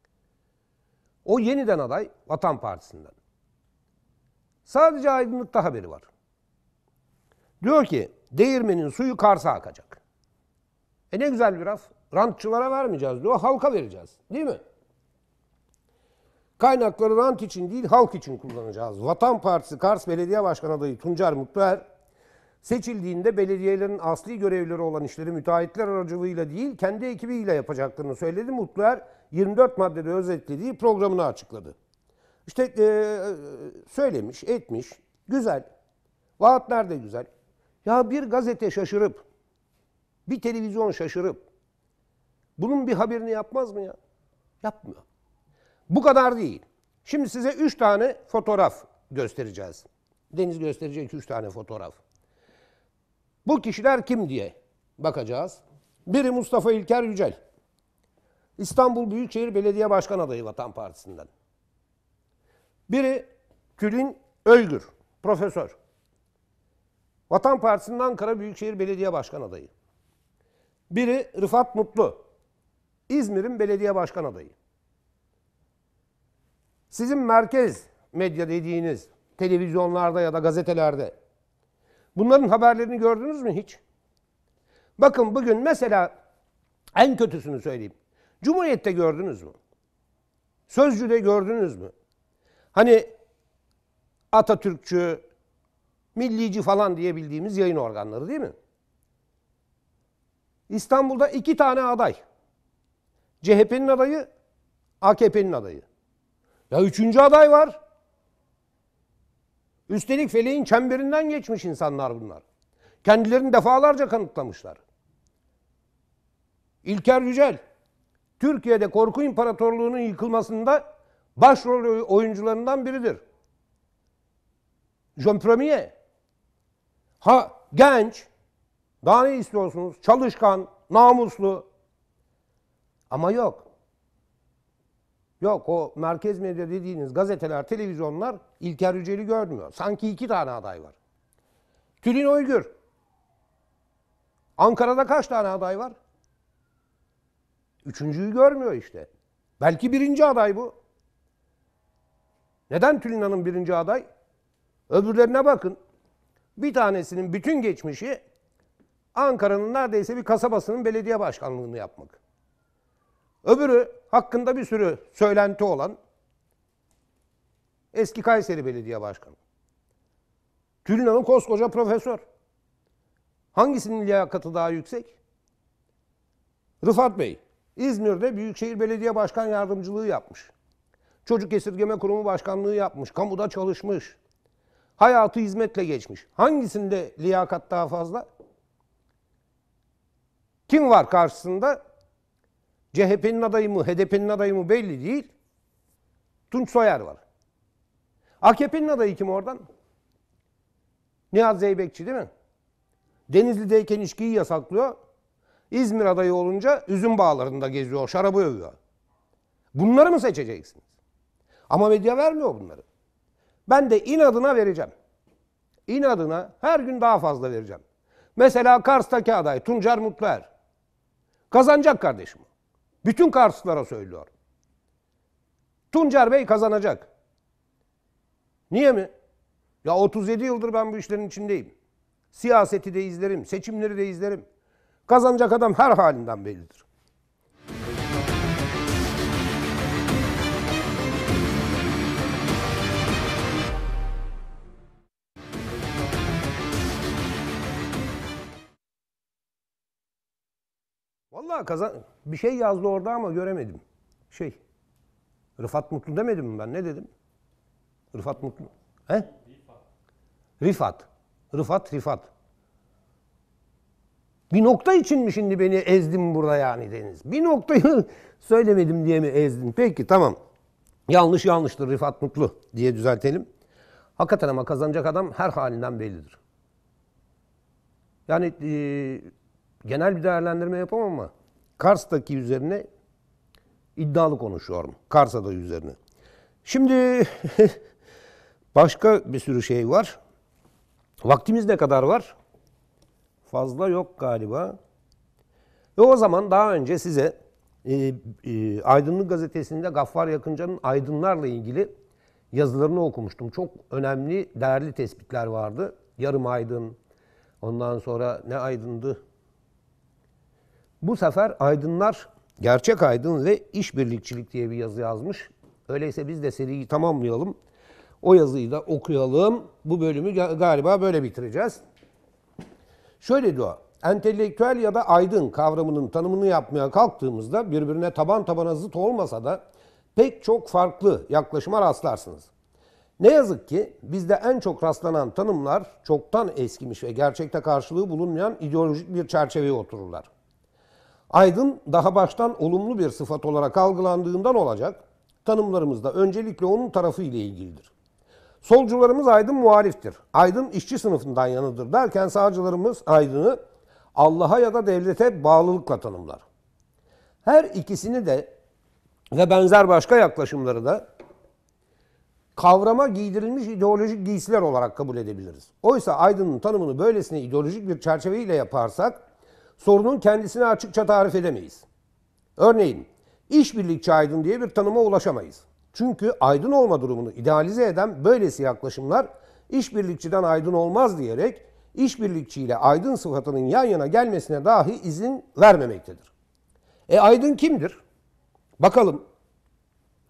O yeniden aday Vatan Partisi'nden. Sadece aydınlıkta haberi var. Diyor ki değirmenin suyu Kars'a akacak. E ne güzel bir laf. Rantçılara vermeyeceğiz diyor, halka vereceğiz. Değil mi? Kaynakları rant için değil, halk için kullanacağız. Vatan Partisi Kars Belediye Başkanı adayı Tuncer Mutluer, seçildiğinde belediyelerin asli görevleri olan işleri müteahhitler aracılığıyla değil, kendi ekibiyle yapacaklarını söyledi. Mutluer, yirmi dört maddede özetlediği programını açıkladı. İşte e, söylemiş, etmiş, güzel. Vaatler de güzel. Ya bir gazete şaşırıp, bir televizyon şaşırıp, bunun bir haberini yapmaz mı ya? Yapmıyor. Bu kadar değil. Şimdi size üç tane fotoğraf göstereceğiz. Deniz gösterecek üç tane fotoğraf. Bu kişiler kim diye bakacağız. Biri Mustafa İlker Yücel. İstanbul Büyükşehir Belediye Başkan adayı Vatan Partisi'nden. Biri Tülin Öygür, profesör. Vatan Partisi'nin Ankara Büyükşehir Belediye Başkan adayı. Biri Rıfat Mutlu, İzmir'in belediye başkan adayı. Sizin merkez medya dediğiniz televizyonlarda ya da gazetelerde bunların haberlerini gördünüz mü hiç? Bakın bugün mesela en kötüsünü söyleyeyim. Cumhuriyet'te gördünüz mü? Sözcü'de gördünüz mü? Hani Atatürkçü, millici falan diye bildiğimiz yayın organları değil mi? İstanbul'da iki tane aday. C H P'nin adayı, A K P'nin adayı. Ya üçüncü aday var. Üstelik feleğin çemberinden geçmiş insanlar bunlar. Kendilerini defalarca kanıtlamışlar. İlker Yücel, Türkiye'de korku imparatorluğunun yıkılmasında başrol oyuncularından biridir. Jean Premier, ha genç, daha ne istiyorsunuz? Çalışkan, namuslu. Ama yok. Yok, o merkez medya dediğiniz gazeteler, televizyonlar İlker Yücel'i görmüyor. Sanki iki tane aday var. Tülin Oygür. Ankara'da kaç tane aday var? Üçüncüyü görmüyor işte. Belki birinci aday bu. Neden Tülin Hanım birinci aday? Öbürlerine bakın. Bir tanesinin bütün geçmişi Ankara'nın neredeyse bir kasabasının belediye başkanlığını yapmak. Öbürü hakkında bir sürü söylenti olan eski Kayseri Belediye Başkanı. Tülin Hanım koskoca profesör. Hangisinin liyakatı daha yüksek? Rıfat Bey, İzmir'de Büyükşehir Belediye Başkan Yardımcılığı yapmış. Çocuk Esirgeme Kurumu Başkanlığı yapmış. Kamuda çalışmış. Hayatı hizmetle geçmiş. Hangisinde liyakat daha fazla? Kim var karşısında? C H P'nin adayı mı, H D P'nin adayı mı belli değil. Tunç Soyer var. A K P'nin adayı kim oradan? Nihat Zeybekçi değil mi? Denizli'deyken içkiyi yasaklıyor. İzmir adayı olunca üzüm bağlarında geziyor, şarabı övüyor. Bunları mı seçeceksiniz? Ama medya vermiyor bunları. Ben de inadına vereceğim. İnadına her gün daha fazla vereceğim. Mesela Kars'taki aday Tuncer Mutluer. Kazanacak kardeşim. Bütün Karslılara söylüyor. Tuncer Bey kazanacak. Niye mi? Ya otuz yedi yıldır ben bu işlerin içindeyim. Siyaseti de izlerim, seçimleri de izlerim. Kazanacak adam her halinden bellidir. Vallahi kazan bir şey yazdı orada ama göremedim. Şey. Rıfat Mutlu demedim mi ben? Ne dedim? Rıfat Mutlu. He? Rifat. Rifat. Rıfat, Rifat. Bir nokta için mi şimdi beni ezdin burada yani Deniz? Bir noktayı söylemedim diye mi ezdin? Peki tamam. Yanlış yanlıştır Rifat Mutlu diye düzeltelim. Hakikaten ama kazanacak adam her halinden bellidir. Yani e, genel bir değerlendirme yapamam ama Kars'taki üzerine iddialı konuşuyorum. Kars adayı üzerine. Şimdi başka bir sürü şey var. Vaktimiz ne kadar var? Fazla yok galiba. Ve o zaman daha önce size e, e, Aydınlık Gazetesi'nde Gaffar Yakıncı'nın aydınlarla ilgili yazılarını okumuştum. Çok önemli, değerli tespitler vardı. Yarım aydın, ondan sonra ne aydındı? Bu sefer aydınlar, gerçek aydın ve işbirlikçilik diye bir yazı yazmış. Öyleyse biz de seriyi tamamlayalım. O yazıyı da okuyalım. Bu bölümü galiba böyle bitireceğiz. Şöyle diyor, entelektüel ya da aydın kavramının tanımını yapmaya kalktığımızda birbirine taban tabana zıt olmasa da pek çok farklı yaklaşıma rastlarsınız. Ne yazık ki bizde en çok rastlanan tanımlar çoktan eskimiş ve gerçekte karşılığı bulunmayan ideolojik bir çerçeveye otururlar. Aydın daha baştan olumlu bir sıfat olarak algılandığından olacak, tanımlarımızda öncelikle onun tarafı ile ilgilidir. Solcularımız aydın muhaliftir. Aydın işçi sınıfından yanıdır derken sağcılarımız aydını Allah'a ya da devlete bağlılıkla tanımlar. Her ikisini de ve benzer başka yaklaşımları da kavrama giydirilmiş ideolojik giysiler olarak kabul edebiliriz. Oysa aydının tanımını böylesine ideolojik bir çerçeveyle yaparsak sorunun kendisini açıkça tarif edemeyiz. Örneğin işbirlikçi aydın diye bir tanıma ulaşamayız. Çünkü aydın olma durumunu idealize eden böylesi yaklaşımlar işbirlikçiden aydın olmaz diyerek işbirlikçi ile aydın sıfatının yan yana gelmesine dahi izin vermemektedir. E aydın kimdir? Bakalım.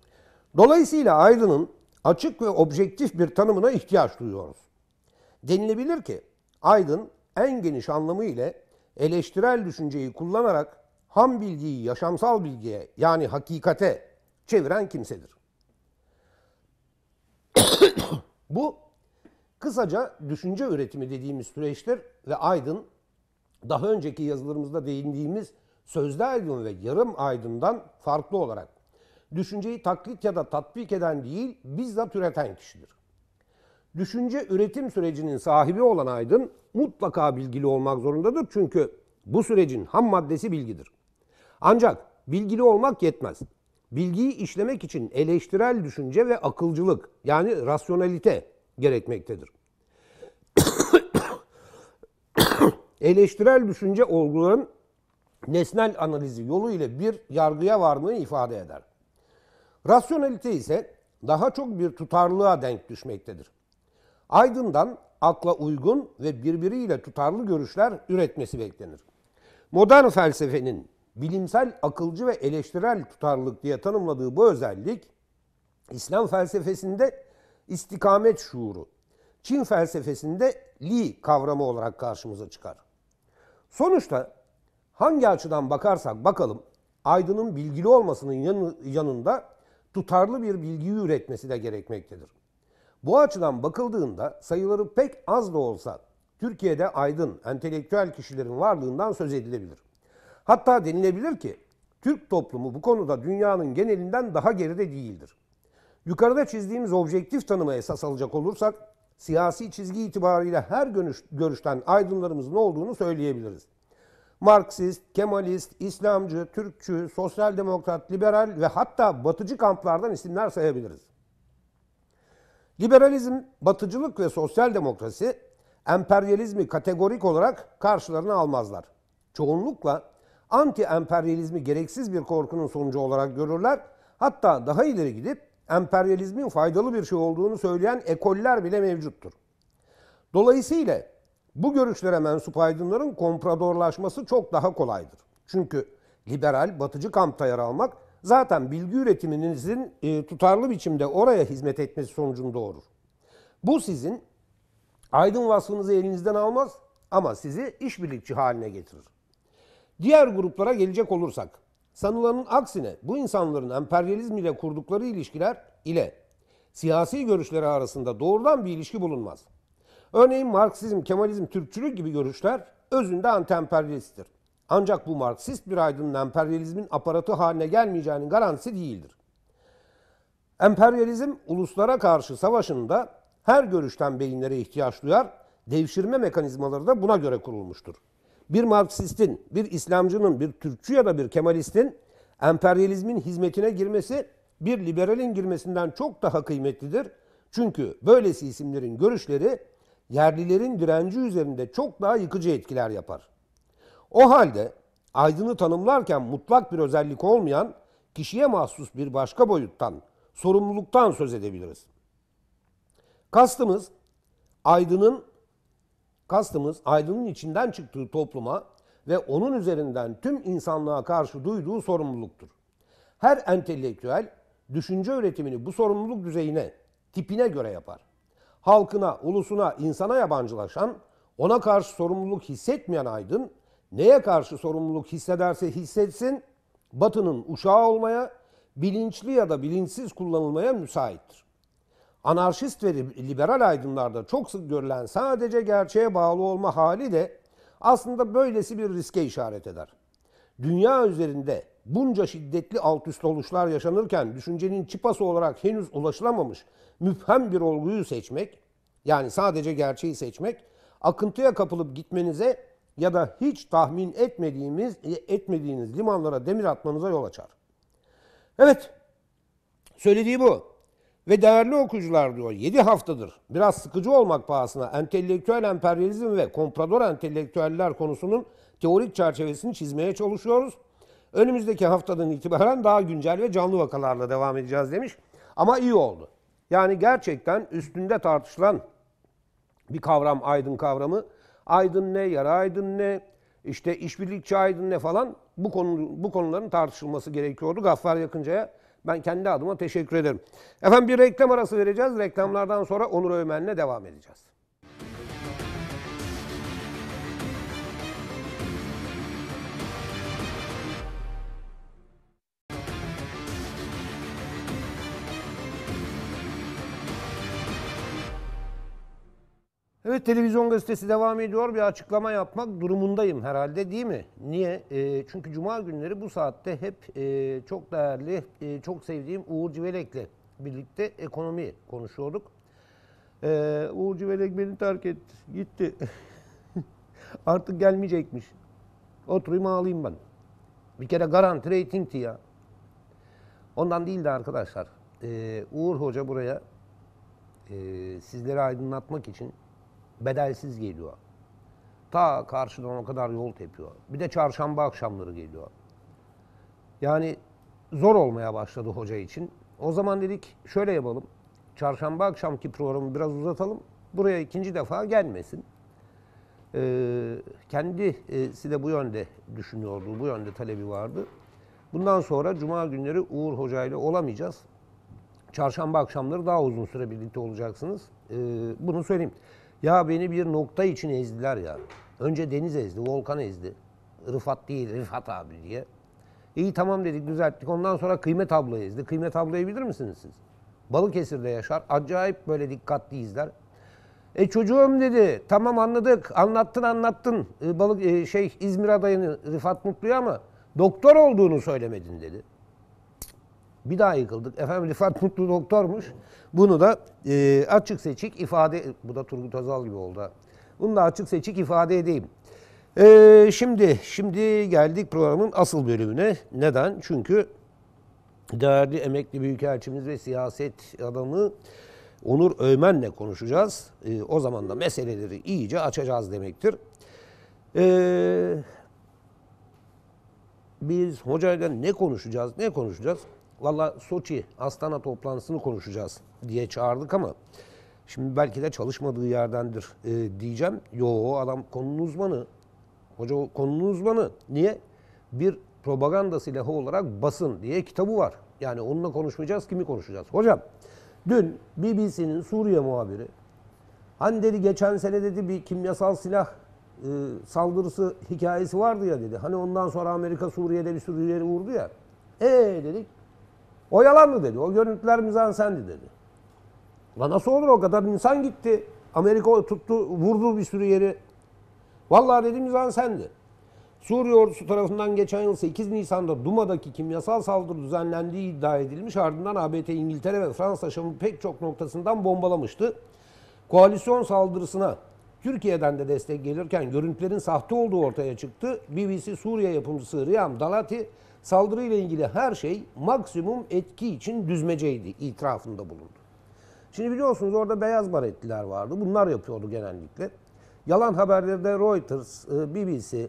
Dolayısıyla Aydın'ın açık ve objektif bir tanımına ihtiyaç duyuyoruz. Denilebilir ki Aydın en geniş anlamı ile eleştirel düşünceyi kullanarak ham bilgiyi yaşamsal bilgiye yani hakikate çeviren kimsedir. Bu kısaca düşünce üretimi dediğimiz süreçtir ve Aydın daha önceki yazılarımızda değindiğimiz sözde aydın ve yarım aydından farklı olarak düşünceyi taklit ya da tatbik eden değil, bizzat üreten kişidir. Düşünce üretim sürecinin sahibi olan aydın mutlaka bilgili olmak zorundadır çünkü bu sürecin ham maddesi bilgidir. Ancak bilgili olmak yetmez. Bilgiyi işlemek için eleştirel düşünce ve akılcılık yani rasyonalite gerekmektedir. Eleştirel düşünce olguların nesnel analizi yolu ile bir yargıya varmayı ifade eder. Rasyonelite ise daha çok bir tutarlılığa denk düşmektedir. Aydın'dan akla uygun ve birbiriyle tutarlı görüşler üretmesi beklenir. Modern felsefenin bilimsel, akılcı ve eleştirel tutarlılık diye tanımladığı bu özellik, İslam felsefesinde istikamet şuuru, Çin felsefesinde li kavramı olarak karşımıza çıkar. Sonuçta hangi açıdan bakarsak bakalım, Aydın'ın bilgili olmasının yanı, yanında tutarlı bir bilgiyi üretmesi de gerekmektedir. Bu açıdan bakıldığında sayıları pek az da olsa Türkiye'de aydın, entelektüel kişilerin varlığından söz edilebilir. Hatta denilebilir ki Türk toplumu bu konuda dünyanın genelinden daha geride değildir. Yukarıda çizdiğimiz objektif tanıma esas alacak olursak siyasi çizgi itibariyle her görüş, görüşten aydınlarımızın olduğunu söyleyebiliriz. Marksist, Kemalist, İslamcı, Türkçü, sosyal demokrat, liberal ve hatta batıcı kamplardan isimler sayabiliriz. Liberalizm, batıcılık ve sosyal demokrasi emperyalizmi kategorik olarak karşılarına almazlar. Çoğunlukla anti-emperyalizmi gereksiz bir korkunun sonucu olarak görürler. Hatta daha ileri gidip emperyalizmin faydalı bir şey olduğunu söyleyen ekoller bile mevcuttur. Dolayısıyla bu görüşlere mensup aydınların kompradorlaşması çok daha kolaydır. Çünkü liberal, batıcı kampta yer almak zaten bilgi üretiminizin e, tutarlı biçimde oraya hizmet etmesi sonucunu doğurur. Bu sizin aydın vasfınızı elinizden almaz ama sizi işbirlikçi haline getirir. Diğer gruplara gelecek olursak, sanılanın aksine bu insanların emperyalizm ile kurdukları ilişkiler ile siyasi görüşleri arasında doğrudan bir ilişki bulunmaz. Örneğin Marksizm, Kemalizm, Türkçülük gibi görüşler özünde anti-emperyalisttir. Ancak bu Marksist bir aydının emperyalizmin aparatı haline gelmeyeceğinin garantisi değildir. Emperyalizm uluslara karşı savaşında her görüşten beyinlere ihtiyaç duyar, devşirme mekanizmaları da buna göre kurulmuştur. Bir Marksistin, bir İslamcının, bir Türkçü ya da bir Kemalistin emperyalizmin hizmetine girmesi bir liberalin girmesinden çok daha kıymetlidir. Çünkü böylesi isimlerin görüşleri yerlilerin direnci üzerinde çok daha yıkıcı etkiler yapar. O halde aydını tanımlarken mutlak bir özellik olmayan kişiye mahsus bir başka boyuttan, sorumluluktan söz edebiliriz. Kastımız aydının kastımız aydının içinden çıktığı topluma ve onun üzerinden tüm insanlığa karşı duyduğu sorumluluktur. Her entelektüel düşünce üretimini bu sorumluluk düzeyine, tipine göre yapar. Halkına, ulusuna, insana yabancılaşan, ona karşı sorumluluk hissetmeyen aydın, neye karşı sorumluluk hissederse hissetsin, Batı'nın uşağı olmaya, bilinçli ya da bilinçsiz kullanılmaya müsaittir. Anarşist ve liberal aydınlarda çok sık görülen sadece gerçeğe bağlı olma hali de aslında böylesi bir riske işaret eder. Dünya üzerinde bunca şiddetli alt üst oluşlar yaşanırken düşüncenin çıpası olarak henüz ulaşılamamış müphem bir olguyu seçmek, yani sadece gerçeği seçmek, akıntıya kapılıp gitmenize ya da hiç tahmin etmediğimiz, etmediğiniz limanlara demir atmanıza yol açar. Evet, söylediği bu. Ve değerli okuyucular diyor, yedi haftadır biraz sıkıcı olmak pahasına entelektüel emperyalizm ve komprador entelektüeller konusunun teorik çerçevesini çizmeye çalışıyoruz. Önümüzdeki haftadan itibaren daha güncel ve canlı vakalarla devam edeceğiz demiş. Ama iyi oldu. Yani gerçekten üstünde tartışılan bir kavram aydın kavramı. Aydın ne, yarı aydın ne, işte işbirlikçi aydın ne falan bu, konu, bu konuların tartışılması gerekiyordu. Gaffar Yakıncı'ya Ben kendi adıma teşekkür ederim. Efendim bir reklam arası vereceğiz. Reklamlardan sonra Onur Öğmen'le devam edeceğiz. Evet, televizyon gazetesi devam ediyor. Bir açıklama yapmak durumundayım herhalde, değil mi? Niye? E, çünkü cuma günleri bu saatte hep e, çok değerli, e, çok sevdiğim Uğur Civelek'le birlikte ekonomi konuşuyorduk. E, Uğur Civelek beni terk etti, gitti. Artık gelmeyecekmiş. Oturayım ağlayayım ben. Bir kere garanti reytingti ya. Ondan değil de arkadaşlar, e, Uğur Hoca buraya e, sizleri aydınlatmak için bedelsiz geliyor. Ta karşıdan o kadar yol tepiyor. Bir de çarşamba akşamları geliyor. Yani zor olmaya başladı hoca için. O zaman dedik şöyle yapalım. Çarşamba akşamki programı biraz uzatalım. Buraya ikinci defa gelmesin. Ee, kendisi de bu yönde düşünüyordu. Bu yönde talebi vardı. Bundan sonra cuma günleri Uğur Hoca ile olamayacağız. Çarşamba akşamları daha uzun süre birlikte olacaksınız. Ee, bunu söyleyeyim. Ya beni bir nokta için ezdiler ya. Önce Deniz ezdi, Volkan ezdi. Rıfat değil, Rıfat abi diye. İyi tamam dedik, düzelttik. Ondan sonra Kıymet abla ezdi. Kıymet ablayı bilir misiniz siz? Balıkesir'de yaşar. Acayip böyle dikkatli izler. E çocuğum dedi, tamam anladık, anlattın anlattın. E, balık e, şey İzmir adayını Rıfat Mutlu'ya ama doktor olduğunu söylemedin dedi. Bir daha yıkıldık. Efendim Rıfat Mutlu doktormuş. Bunu da e, açık seçik ifade, bu da Turgut Özal gibi oldu. Bunu da açık seçik ifade edeyim. E, şimdi, şimdi geldik programın asıl bölümüne. Neden? Çünkü değerli emekli büyükelçimiz ve siyaset adamı Onur Öğmen'le konuşacağız. E, o zaman da meseleleri iyice açacağız demektir. E, biz hocayla ne konuşacağız, ne konuşacağız? Valla Soçi, Astana toplantısını konuşacağız diye çağırdık ama şimdi belki de çalışmadığı yerdendir e, diyeceğim. Yo, adam konunun uzmanı. Hoca konunun uzmanı. Niye? Bir propaganda silahı olarak basın diye kitabı var. Yani onunla konuşmayacağız, kimi konuşacağız? Hocam, dün B B C'nin Suriye muhabiri, hani dedi geçen sene dedi bir kimyasal silah e, saldırısı hikayesi vardı ya dedi. Hani ondan sonra Amerika Suriye'de bir sürü yeri vurdu ya. Eee dedik. O yalandı dedi. O görüntüler mizansendi dedi. La nasıl olur, o kadar insan gitti. Amerika tuttu, vurdu bir sürü yeri. Vallahi dedi mizansendi. Suriye ordusu tarafından geçen yıl sekiz Nisan'da Duma'daki kimyasal saldırı düzenlendiği iddia edilmiş. Ardından A B D, İngiltere ve Fransa Şam'ın pek çok noktasından bombalamıştı. Koalisyon saldırısına Türkiye'den de destek gelirken görüntülerin sahte olduğu ortaya çıktı. B B C Suriye yapımcısı Riyam Dalati saldırıyla ilgili her şey maksimum etki için düzmeceydi itirafında bulundu. Şimdi biliyorsunuz orada beyaz baretliler vardı. Bunlar yapıyordu genellikle. Yalan haberleri de Reuters, B B C,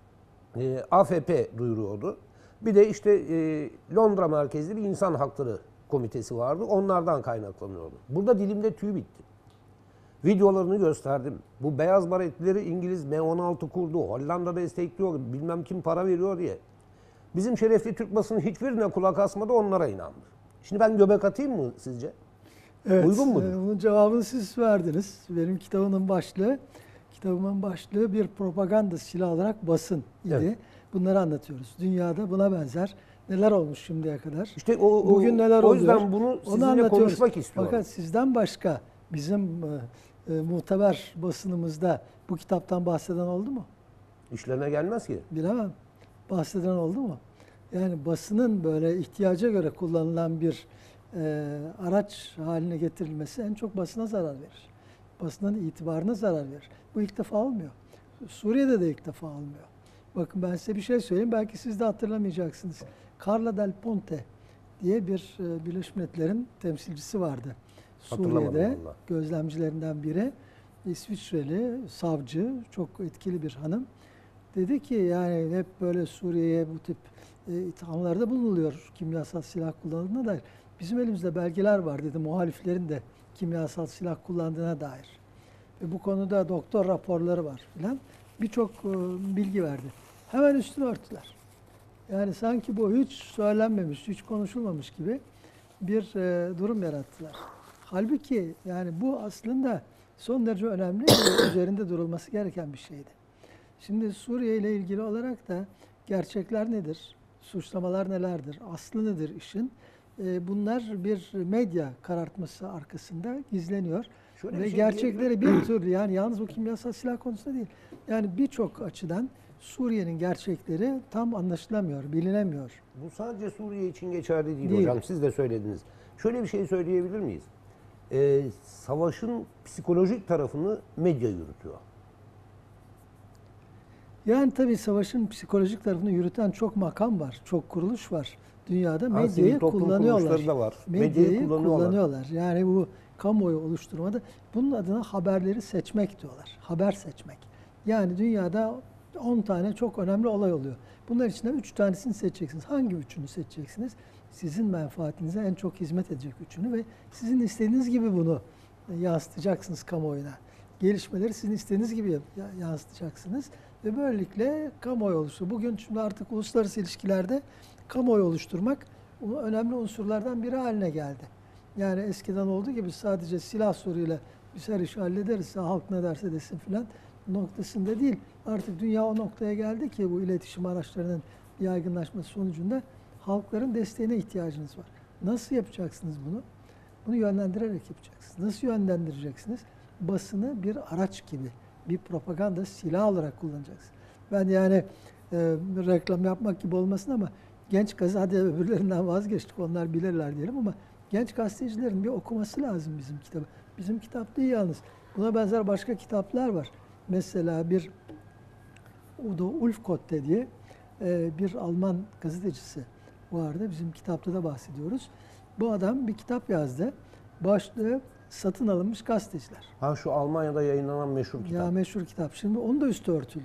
A F P duyuruyordu. Bir de işte Londra merkezli bir insan hakları komitesi vardı. Onlardan kaynaklanıyordu. Burada dilimde tüy bitti. Videolarını gösterdim. Bu beyaz baretlileri İngiliz M on altı kurdu. Hollanda destekliyor. Bilmem kim para veriyor diye. Bizim şerefli Türk basını hiçbirine kulak asmadı, onlara inandı. Şimdi ben göbek atayım mı sizce? Evet, uygun mudur? Bunun cevabını siz verdiniz. Benim kitabımın başlığı, kitabımın başlığı bir propaganda silahı olarak basın idi. Evet. Bunları anlatıyoruz. Dünyada buna benzer neler olmuş şimdiye kadar. İşte o, o, bugün neler o oluyor? yüzden bunu sizinle konuşmak istiyorum. Fakat sizden başka bizim e, e, muteber basınımızda bu kitaptan bahseden oldu mu? İşlerine gelmez ki. Bilemem. Bahseden oldu mu? Yani basının böyle ihtiyaca göre kullanılan bir e, araç haline getirilmesi en çok basına zarar verir. Basının itibarına zarar verir. Bu ilk defa olmuyor. Suriye'de de ilk defa olmuyor. Bakın ben size bir şey söyleyeyim. Belki siz de hatırlamayacaksınız. Carla Del Ponte diye bir e, Birleşmiş Milletler'in temsilcisi vardı. Suriye'de gözlemcilerinden biri. İsviçreli, savcı, çok etkili bir hanım. Dedi ki yani hep böyle Suriye'ye bu tip e, ithamlarda bulunuluyor kimyasal silah kullanıldığına dair. Bizim elimizde belgeler var dedi, muhaliflerin de kimyasal silah kullandığına dair. Ve bu konuda doktor raporları var filan. Birçok e, bilgi verdi. Hemen üstünü örttüler. Yani sanki bu hiç söylenmemiş, hiç konuşulmamış gibi bir e, durum yarattılar. Halbuki yani bu aslında son derece önemli ve üzerinde durulması gereken bir şeydi. Şimdi Suriye ile ilgili olarak da gerçekler nedir? Suçlamalar nelerdir? Aslı nedir işin? E, bunlar bir medya karartması arkasında gizleniyor. Şöyle Ve bir şey gerçekleri bir türlü, yani yalnız bu kimyasal silah konusunda değil. Yani birçok açıdan Suriye'nin gerçekleri tam anlaşılamıyor, bilinemiyor. Bu sadece Suriye için geçerli değil, Değil. hocam. Siz de söylediniz. Şöyle bir şey söyleyebilir miyiz? Ee, savaşın psikolojik tarafını medya yürütüyor. Yani tabii savaşın psikolojik tarafını yürüten çok makam var, çok kuruluş var. Dünyada Ha, sivil medyayı toplum kullanıyorlar. kuruluşları da var. Medyayı, Medyayı kullanıyorlar. kullanıyorlar. Yani bu kamuoyu oluşturmada bunun adına haberleri seçmek diyorlar. Haber seçmek. Yani dünyada on tane çok önemli olay oluyor. Bunlar içinden üç tanesini seçeceksiniz. Hangi üçünü seçeceksiniz? Sizin menfaatinize en çok hizmet edecek üçünü ve sizin istediğiniz gibi bunu yansıtacaksınız kamuoyuna. Gelişmeleri sizin istediğiniz gibi yansıtacaksınız. Ve böylelikle kamuoyu oluştu. Bugün şimdi artık uluslararası ilişkilerde kamuoyu oluşturmak önemli unsurlardan biri haline geldi. Yani eskiden olduğu gibi sadece silah soruyla biz her işi hallederiz, halk ne derse desin filan noktasında değil. Artık dünya o noktaya geldi ki bu iletişim araçlarının yaygınlaşması sonucunda halkların desteğine ihtiyacınız var. Nasıl yapacaksınız bunu? Bunu yönlendirerek yapacaksınız. Nasıl yönlendireceksiniz? Basını bir araç gibi, bir propaganda silahı olarak kullanacaksınız. Ben yani e, reklam yapmak gibi olmasın ama genç gazete, hadi öbürlerinden vazgeçtik, onlar bilirler diyelim ama genç gazetecilerin bir okuması lazım bizim kitabı. Bizim kitap değil yalnız. Buna benzer başka kitaplar var. Mesela bir Udo Ulfkotte diye e, bir Alman gazetecisi vardı. Bizim kitapta da bahsediyoruz. Bu adam bir kitap yazdı. Başlığı satın alınmış gazeteciler. Ha, şu Almanya'da yayınlanan meşhur kitap. Ya meşhur kitap. Şimdi onun da üstü örtüldü.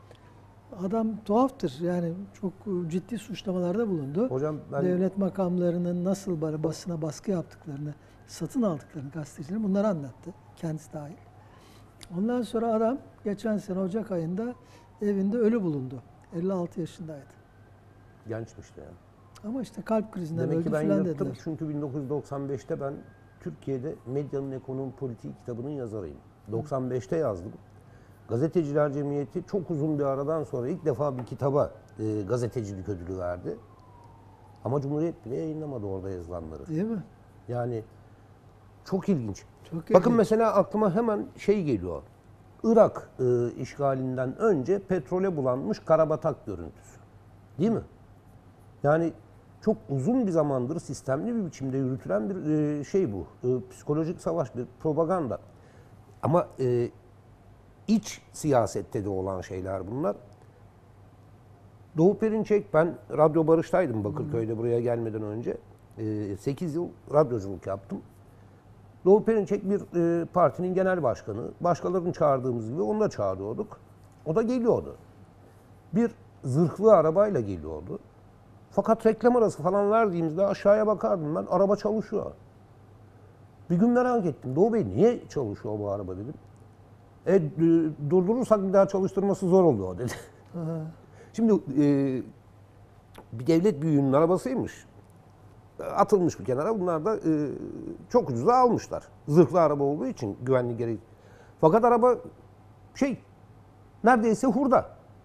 Adam tuhaftır. Yani çok ciddi suçlamalarda bulundu. Hocam ben Devlet makamlarının nasıl böyle basına baskı yaptıklarını, satın aldıklarını gazetecilerin bunları anlattı. Kendisi dahil. Ondan sonra adam geçen sene Ocak ayında evinde ölü bulundu. elli altı yaşındaydı. gençmiş de ya. Ama işte kalp krizinden Demek öldü ki ben filan yırttım dediler. çünkü bin dokuz yüz doksan beşte ben Türkiye'de medyanın ekonomi politiği kitabının yazarıyım. doksan beşte yazdım. Gazeteciler Cemiyeti çok uzun bir aradan sonra ilk defa bir kitaba e, gazetecilik ödülü verdi. Ama Cumhuriyet bile yayınlamadı orada yazılanları. Değil mi? Yani çok ilginç. Çok Bakın ilginç. mesela aklıma hemen şey geliyor. Irak e, işgalinden önce petrole bulanmış karabatak görüntüsü. Değil mi? Yani çok uzun bir zamandır sistemli bir biçimde yürütülen bir e, şey bu. E, psikolojik savaş, bir propaganda. Ama e, iç siyasette de olan şeyler bunlar. Doğu Perinçek, ben Radyo Barış'taydım Bakırköy'de buraya gelmeden önce. E, sekiz yıl radyoculuk yaptım. Doğu Perinçek bir e, partinin genel başkanı. Başkalarını çağırdığımız gibi onu da çağırıyorduk. O da geliyordu. Bir zırhlı arabayla geliyordu. Fakat reklam arası falan verdiğimizde aşağıya bakardım ben, araba çalışıyor. Bir gün merak ettim, Doğu Bey niye çalışıyor bu araba dedim. E, e durdurursak bir daha çalıştırması zor oluyor dedi. Aha. Şimdi e, bir devlet büyüğünün arabasıymış. Atılmış bir kenara, bunlar da e, çok ucuza almışlar. Zırhlı araba olduğu için güvenlik gereği. Fakat araba şey, neredeyse hurda.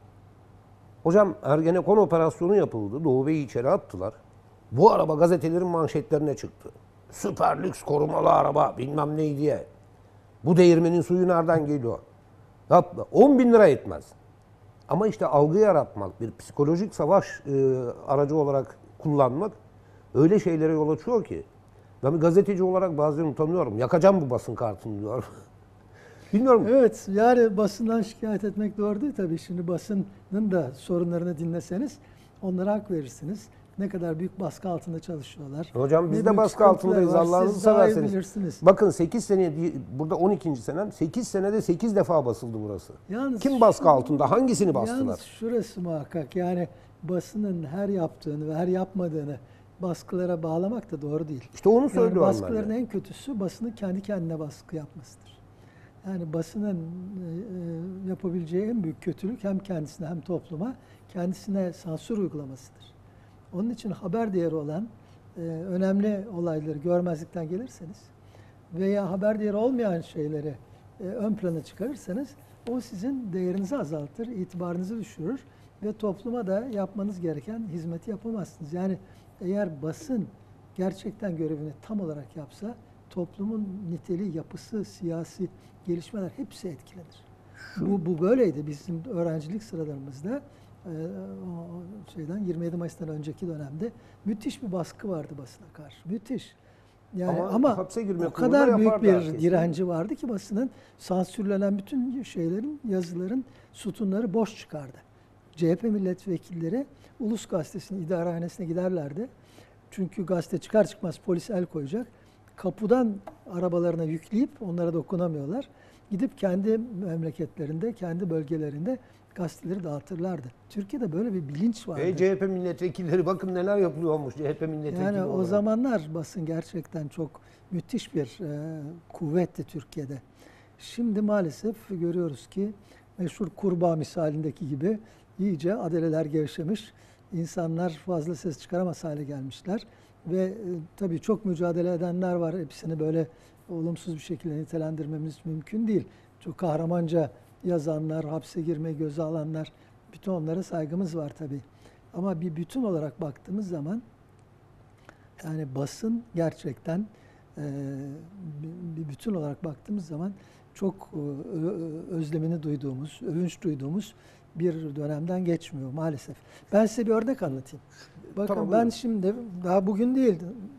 Hocam Ergenekon operasyonu yapıldı. Doğu Bey'i içeri attılar. Bu araba gazetelerin manşetlerine çıktı. Süper lüks korumalı araba bilmem ne diye. Bu değirmenin suyu nereden geliyor? Yapma. on bin lira etmez. Ama işte algı yaratmak, bir psikolojik savaş e, aracı olarak kullanmak öyle şeylere yol açıyor ki. Ben bir gazeteci olarak bazen utanıyorum. Yakacağım bu basın kartını diyorum. Bilmiyorum. Evet, yani basından şikayet etmek doğru değil tabii. Şimdi basının da sorunlarını dinleseniz onlara hak verirsiniz. Ne kadar büyük baskı altında çalışıyorlar. Hocam biz Ne de büyük baskı altındayız, sıkıntılar var. Allah'ınızı Siz daha iyi severseniz. bilirsiniz. Bakın sekiz sene, burada on ikinci senem, sekiz senede sekiz defa basıldı burası. Yalnız Kim baskı altında? Hangisini bastılar? Yalnız şurası muhakkak, yani basının her yaptığını ve her yapmadığını baskılara bağlamak da doğru değil. İşte onu Yani söylüyorum ben baskıların de. en kötüsü basının kendi kendine baskı yapmasıdır. Yani basının e, yapabileceği en büyük kötülük hem kendisine hem topluma kendisine sansür uygulamasıdır. Onun için haber değeri olan e, önemli olayları görmezlikten gelirseniz veya haber değeri olmayan şeyleri e, ön plana çıkarırsanız o sizin değerinizi azaltır, itibarınızı düşürür ve topluma da yapmanız gereken hizmeti yapamazsınız. Yani eğer basın gerçekten görevini tam olarak yapsa toplumun niteliği, yapısı, siyasi gelişmeler hepsi etkilenir. Bu, bu böyleydi bizim öğrencilik sıralarımızda. E, o şeyden yirmi yedi Mayıs'tan önceki dönemde müthiş bir baskı vardı basına karşı. Müthiş. Yani ama ama hapse girmek o kadar uğruna büyük yapardı bir herkes, direnci vardı ki basının sansürlenen bütün şeylerin, yazıların sütunları boş çıkardı. C H P milletvekilleri Ulus Gazetesi'nin idarehanesine giderlerdi. Çünkü gazete çıkar çıkmaz polis el koyacak. Kapıdan arabalarına yükleyip onlara dokunamıyorlar. Gidip kendi memleketlerinde, kendi bölgelerinde gazeteleri dağıtırlardı. Türkiye'de böyle bir bilinç vardı. E, C H P milletvekilleri bakın neler yapılıyormuş C H P milletvekili Yani o olarak. zamanlar basın gerçekten çok müthiş bir e, kuvvetti Türkiye'de. Şimdi maalesef görüyoruz ki meşhur kurbağa misalindeki gibi iyice adaleler gevşemiş. İnsanlar fazla ses çıkaramaz hale gelmişler. Ve e, tabii çok mücadele edenler var. Hepsini böyle olumsuz bir şekilde nitelendirmemiz mümkün değil. Çok kahramanca yazanlar, hapse girmeyi göze alanlar, bütün onlara saygımız var tabii. Ama bir bütün olarak baktığımız zaman yani basın gerçekten e, bir bütün olarak baktığımız zaman çok e, özlemini duyduğumuz, övünç duyduğumuz bir dönemden geçmiyor maalesef. Ben size bir örnek anlatayım. Bakın Tamam, ben buyurun. şimdi daha bugün değil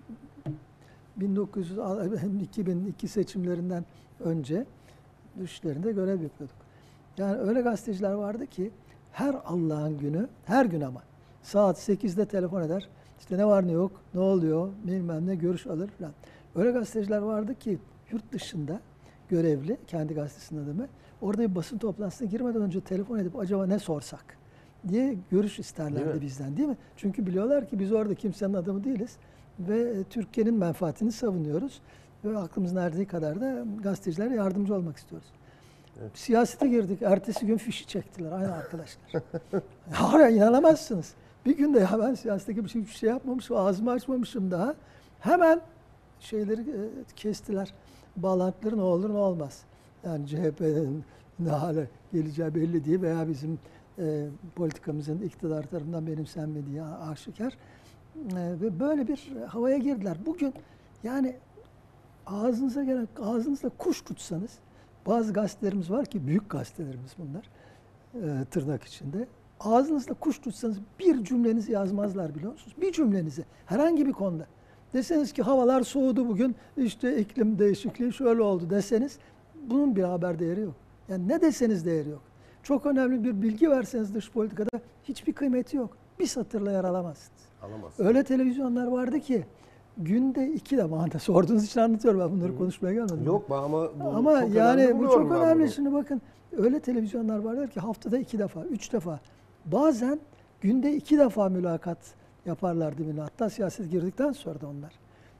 bin dokuz yüz iki bin iki seçimlerinden önce dışlarında görev yapıyorduk. Yani öyle gazeteciler vardı ki her Allah'ın günü, her gün ama saat sekizde telefon eder. İşte ne var ne yok, ne oluyor, bilmem ne görüş alır falan. Öyle gazeteciler vardı ki yurt dışında görevli, kendi gazetesinin adamı, orada bir basın toplantısına girmeden önce telefon edip acaba ne sorsak diye görüş isterlerdi Değil mi? bizden, değil mi? Çünkü biliyorlar ki biz orada kimsenin adamı değiliz ve Türkiye'nin menfaatini savunuyoruz ve aklımızın erdiği kadar da gazetecilere yardımcı olmak istiyoruz. Evet. Siyasete girdik. Ertesi gün fişi çektiler aynı arkadaşlar. Ya inanamazsınız. Bir günde ya ben siyasetteki bir şey, bir şey yapmamışım, ağzımı açmamışım daha. Hemen şeyleri e, kestiler. Bağlantıları ne olur ne olmaz. Yani C H P'nin ne hale geleceği belli değil veya bizim e, politikamızın iktidar tarafından benimsenmediği aşikar. E, ve böyle bir havaya girdiler. Bugün yani ağzınıza gelen, ağzınızda kuş tutsanız, bazı gazetelerimiz var ki büyük gazetelerimiz bunlar e, tırnak içinde. Ağzınızda kuş tutsanız bir cümlenizi yazmazlar biliyor musunuz? Bir cümlenizi herhangi bir konuda. Deseniz ki havalar soğudu bugün işte iklim değişikliği şöyle oldu deseniz bunun bir haber değeri yok. Yani ne deseniz değeri yok. Çok önemli bir bilgi verseniz dış politikada hiçbir kıymeti yok. Bir satırla yer alamazsınız. Alamazsın. Öyle televizyonlar vardı ki günde iki defa sorduğunuz için anlatıyorum ben bunları konuşmaya gelmedim. Yok ama bu Ama çok yani önemli bu buluyorum çok ben önemli. bunu. Şimdi bakın öyle televizyonlar vardır ki haftada iki defa, üç defa. Bazen günde iki defa mülakat yaparlardı beni. Hatta siyaset girdikten sonra da onlar.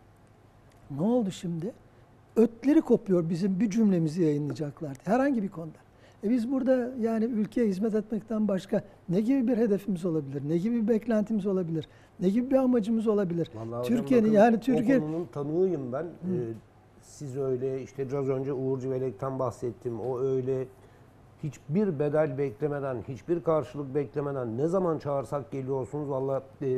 Ne oldu şimdi? Ötleri kopuyor bizim bir cümlemizi yayınlayacaklardı. Herhangi bir konuda. E biz burada yani ülkeye hizmet etmekten başka ne gibi bir hedefimiz olabilir? Ne gibi bir beklentimiz olabilir? Ne gibi bir amacımız olabilir? Vallahi Türkiye'nin hocam bakın, yani Türkiye o konunun tanığıyım ben. Ee, siz öyle işte biraz önce Uğur Civelek'ten bahsettim. O öyle hiçbir bedel beklemeden, hiçbir karşılık beklemeden ne zaman çağırsak geliyorsunuz. Vallahi e,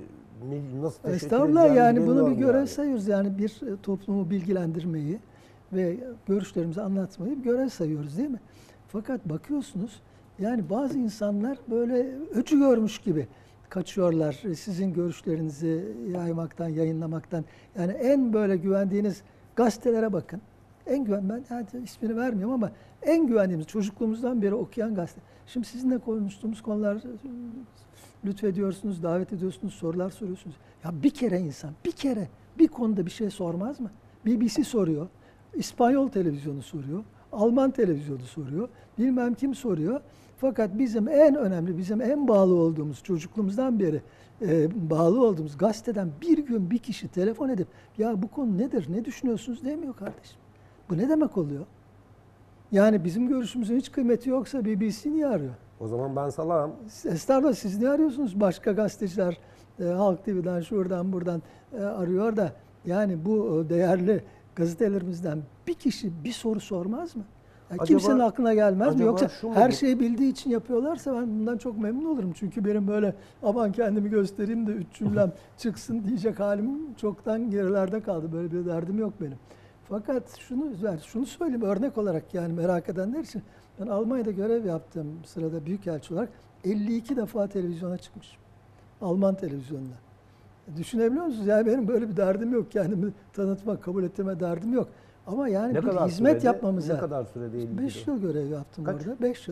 ne, nasıl teşekkür Estağfurullah edeceğimi yani bunu bir bilemiyorum görev yani. sayıyoruz. Yani bir e, toplumu bilgilendirmeyi ve görüşlerimizi anlatmayı bir görev sayıyoruz değil mi? Fakat bakıyorsunuz yani bazı insanlar böyle öcü görmüş gibi kaçıyorlar e, sizin görüşlerinizi yaymaktan, yayınlamaktan. Yani en böyle güvendiğiniz gazetelere bakın. En güven ben yani ismini vermiyorum ama en güvendiğimiz çocukluğumuzdan beri okuyan gazete. Şimdi sizinle konuştuğumuz konular lütfediyorsunuz, davet ediyorsunuz, sorular soruyorsunuz. Ya bir kere insan, bir kere bir konuda bir şey sormaz mı? B B C soruyor, İspanyol televizyonu soruyor, Alman televizyonu soruyor, bilmem kim soruyor. Fakat bizim en önemli, bizim en bağlı olduğumuz, çocukluğumuzdan beri e, bağlı olduğumuz gazeteden bir gün bir kişi telefon edip ya bu konu nedir, ne düşünüyorsunuz demiyor kardeşim. Bu ne demek oluyor? Yani bizim görüşümüzün hiç kıymeti yoksa B B C niye arıyor? O zaman ben salağım. Estağfurullah, siz niye arıyorsunuz? Başka gazeteciler e, Halk T V'den şuradan buradan e, arıyor da yani bu e, değerli gazetelerimizden bir kişi bir soru sormaz mı? Ya Acaba- kimsenin aklına gelmez mi? acaba Yoksa şu mu her bu? şeyi bildiği için yapıyorlarsa ben bundan çok memnun olurum. Çünkü benim böyle aman kendimi göstereyim de üç cümlem çıksın diyecek halim çoktan gerilerde kaldı. Böyle bir derdim yok benim. Fakat şunu şunu söyleyeyim örnek olarak, yani merak edenler için, ben Almanya'da görev yaptığım sırada büyükelçi olarak elli iki defa televizyona çıkmışım. Alman televizyonuna. Düşünebiliyor musunuz? Yani benim böyle bir derdim yok. Kendimi tanıtmak, kabul ettirme derdim yok. Ama yani Ne bir kadar hizmet sürede, yapmamız ne lazım. kadar sürede elli beş kilo? yıl görev yaptım Kaç? orada. beş yıl.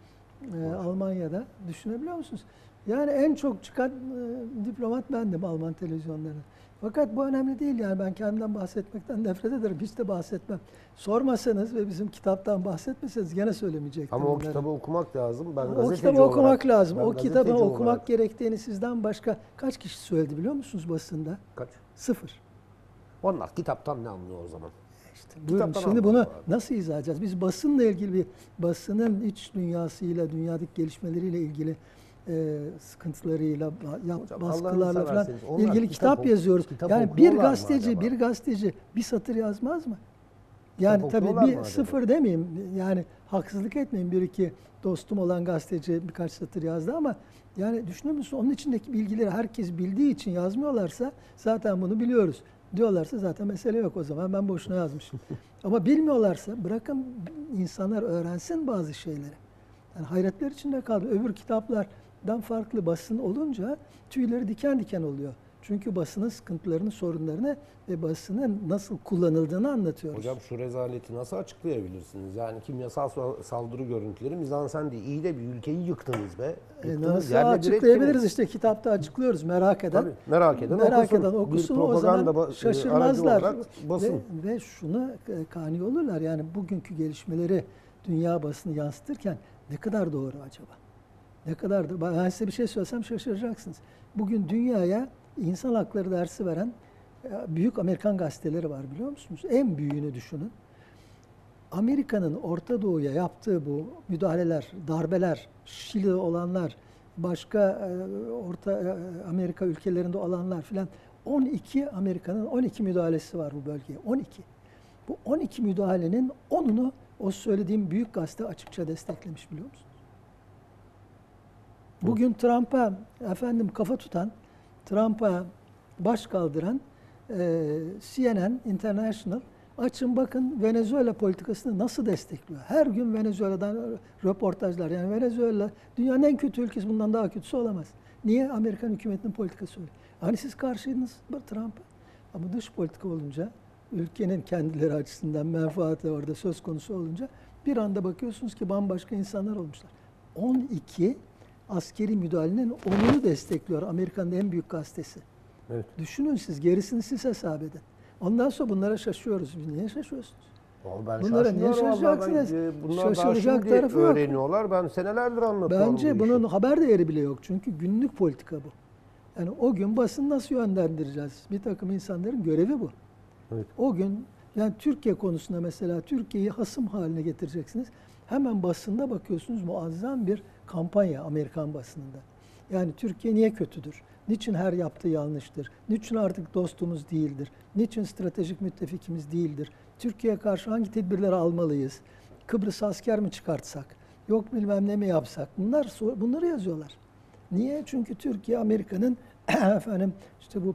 Ee, Almanya'da. Düşünebiliyor musunuz? Yani en çok çıkan e, diplomat bendim Alman televizyonlarına. Fakat bu önemli değil, yani ben kendimden bahsetmekten nefret ederim. Hiç de bahsetmem. Sormasanız ve bizim kitaptan bahsetmeseniz gene söylemeyecektim. Ama o bunları. kitabı okumak lazım. Ben O gazeteci kitabı olarak, okumak lazım. ben O gazeteci kitabı olarak- okumak gerektiğini sizden başka kaç kişi söyledi biliyor musunuz basında? Kaç? Sıfır. Onlar kitaptan ne anlıyor o zaman? İşte buyurun, Kitaptan şimdi bunu anlamak lazım. nasıl izah edeceğiz? Biz basınla ilgili, bir basının iç dünyasıyla, dünyadaki gelişmeleriyle ilgili e, sıkıntılarıyla, ya, Hocam, baskılarla Allah'ını falan severseniz onlar ilgili kitap kitap, oku- yazıyoruz. kitap Yani bir okuyorlar mı gazeteci, acaba? bir gazeteci bir satır yazmaz mı? Yani Kitap tabii okuyorlar bir mı acaba? sıfır demeyeyim, yani haksızlık etmeyin, bir iki dostum olan gazeteci birkaç satır yazdı ama yani düşünüyor musun, onun içindeki bilgileri herkes bildiği için yazmıyorlarsa zaten bunu biliyoruz diyorlarsa zaten mesele yok, o zaman ben boşuna yazmışım. Ama bilmiyorlarsa bırakın insanlar öğrensin bazı şeyleri. Yani hayretler içinde kaldı. Öbür kitaplardan farklı basın olunca tüyleri diken diken oluyor. Çünkü basının sıkıntılarını, sorunlarını ve basının nasıl kullanıldığını anlatıyoruz. Hocam şu rezaleti nasıl açıklayabilirsiniz? Yani kimyasal sa- saldırı görüntüleri mizansen değil. İyi de bir ülkeyi yıktınız be. E Yıktınız, nasıl yerle bir açıklayabiliriz? ettiniz. İşte kitapta açıklıyoruz, merak eden. Tabii, merak eden merak okusun. eden Bir okusun, o propaganda zaman ba- şaşırmazlar. aracı olarak basın. Ve, ve şunu e, kani olurlar, yani bugünkü gelişmeleri dünya basını yansıtırken ne kadar doğru acaba? Ne kadar da, ben size bir şey söylesem şaşıracaksınız. Bugün dünyaya insan hakları dersi veren e, büyük Amerikan gazeteleri var, biliyor musunuz? En büyüğünü düşünün. Amerika'nın Orta Doğu'ya yaptığı bu müdahaleler, darbeler, Şili'de olanlar, başka e, Orta e, Amerika ülkelerinde olanlar filan, on iki Amerika'nın on iki müdahalesi var bu bölgeye. on iki. Bu on iki müdahalenin onunu o söylediğim büyük gazete açıkça desteklemiş, biliyor musunuz? Bugün Trump'a efendim kafa tutan, Trump'a baş kaldıran e, C N N International, açın bakın Venezuela politikasını nasıl destekliyor. Her gün Venezuela'dan röportajlar. Yani Venezuela dünyanın en kötü ülkesi, bundan daha kötüsü olamaz. Niye? Amerikan hükümetinin politikası öyle. Hani siz karşıydınız Trump'a. Ama dış politika olunca, ülkenin kendileri açısından menfaati orada söz konusu olunca bir anda bakıyorsunuz ki bambaşka insanlar olmuşlar. on iki askeri müdahalenin onunu destekliyor Amerika'nın en büyük gazetesi. Evet. Düşünün siz, gerisini siz hesap edin. Ondan sonra bunlara şaşıyoruz. Biz niye şaşıyorsunuz? Vallahi ben Bunlara niye şaşmıyorum vallahi. şaşacaksınız? Ben, e, bunlar daha Şaşılacak şimdi tarafı yok. öğreniyorlar. Ben senelerdir anlatıyorum Bence bu bunun işi. haber değeri bile yok. Çünkü günlük politika bu. Yani o gün basın nasıl yönlendireceğiz? Bir takım insanların görevi bu. Evet. O gün, yani Türkiye konusunda mesela Türkiye'yi hasım haline getireceksiniz. Hemen basında bakıyorsunuz muazzam bir kampanya Amerikan basınında. Yani Türkiye niye kötüdür? Niçin her yaptığı yanlıştır? Niçin artık dostumuz değildir? Niçin stratejik müttefikimiz değildir? Türkiye'ye karşı hangi tedbirleri almalıyız? Kıbrıs asker mi çıkartsak? Yok bilmem ne mi yapsak? Bunlar bunları yazıyorlar. Niye? Çünkü Türkiye Amerika'nın efendim işte bu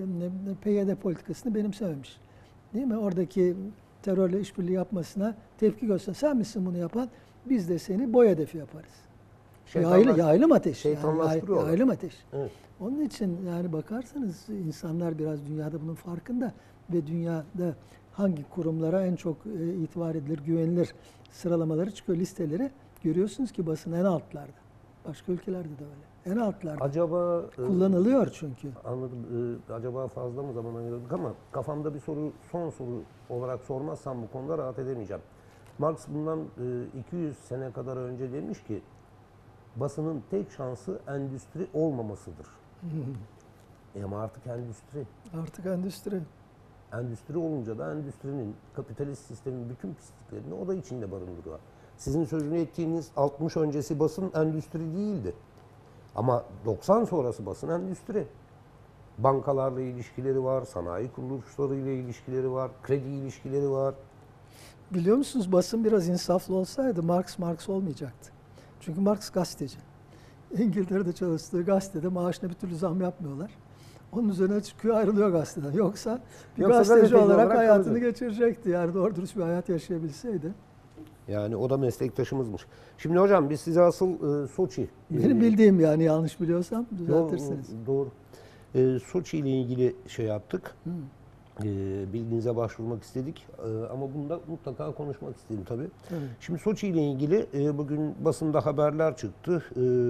P Y D politikasını benimsememiş. Değil mi? Oradaki terörle işbirliği yapmasına tepki göster. Sen misin bunu yapan? Biz de seni boy hedefi yaparız. Yaylı, yaylım ateş. Yani, Şeytanlaştırıyorlar. yaylım ateş. Evet. Onun için yani bakarsanız insanlar biraz dünyada bunun farkında ve dünyada hangi kurumlara en çok e, itibar edilir, güvenilir sıralamaları çıkıyor, listeleri. Görüyorsunuz ki basın en altlarda. Başka ülkelerde de öyle. En altlarda. Acaba e, Kullanılıyor çünkü. Anladım. Ee, acaba fazla mı zaman ayırdık ama kafamda bir soru, son soru olarak sormazsam bu konuda rahat edemeyeceğim. Marx bundan e, iki yüz sene kadar önce demiş ki basının tek şansı endüstri olmamasıdır. E ama artık endüstri. Artık endüstri. Endüstri olunca da endüstrinin, kapitalist sistemin bütün pisliklerini o da içinde barındırıyor. Sizin sözünü ettiğiniz altmış öncesi basın endüstri değildi. Ama doksan sonrası basın endüstri. Bankalarla ilişkileri var, sanayi kuruluşlarıyla ilişkileri var, kredi ilişkileri var. Biliyor musunuz, basın biraz insaflı olsaydı Marx Marx olmayacaktı. Çünkü Marx gazeteci. İngiltere'de çalıştığı gazetede maaşına bir türlü zam yapmıyorlar. Onun üzerine çıkıyor, ayrılıyor gazeteden. Yoksa bir Yoksa gazeteci gazeteci olarak, olarak hayatını kalacak. geçirecekti. Yani doğru dürüst bir hayat yaşayabilseydi. Yani o da meslektaşımızmış. Şimdi hocam biz size asıl e, Soçi. Benim e, bildiğim, yani yanlış biliyorsam Doğru. düzeltirsiniz. doğru. E, Soçi ile ilgili şey yaptık. Hı. E, bilginize başvurmak istedik. E, ama bunda mutlaka konuşmak istedim tabii. Tabii. Şimdi Soçi ile ilgili e, bugün basında haberler çıktı.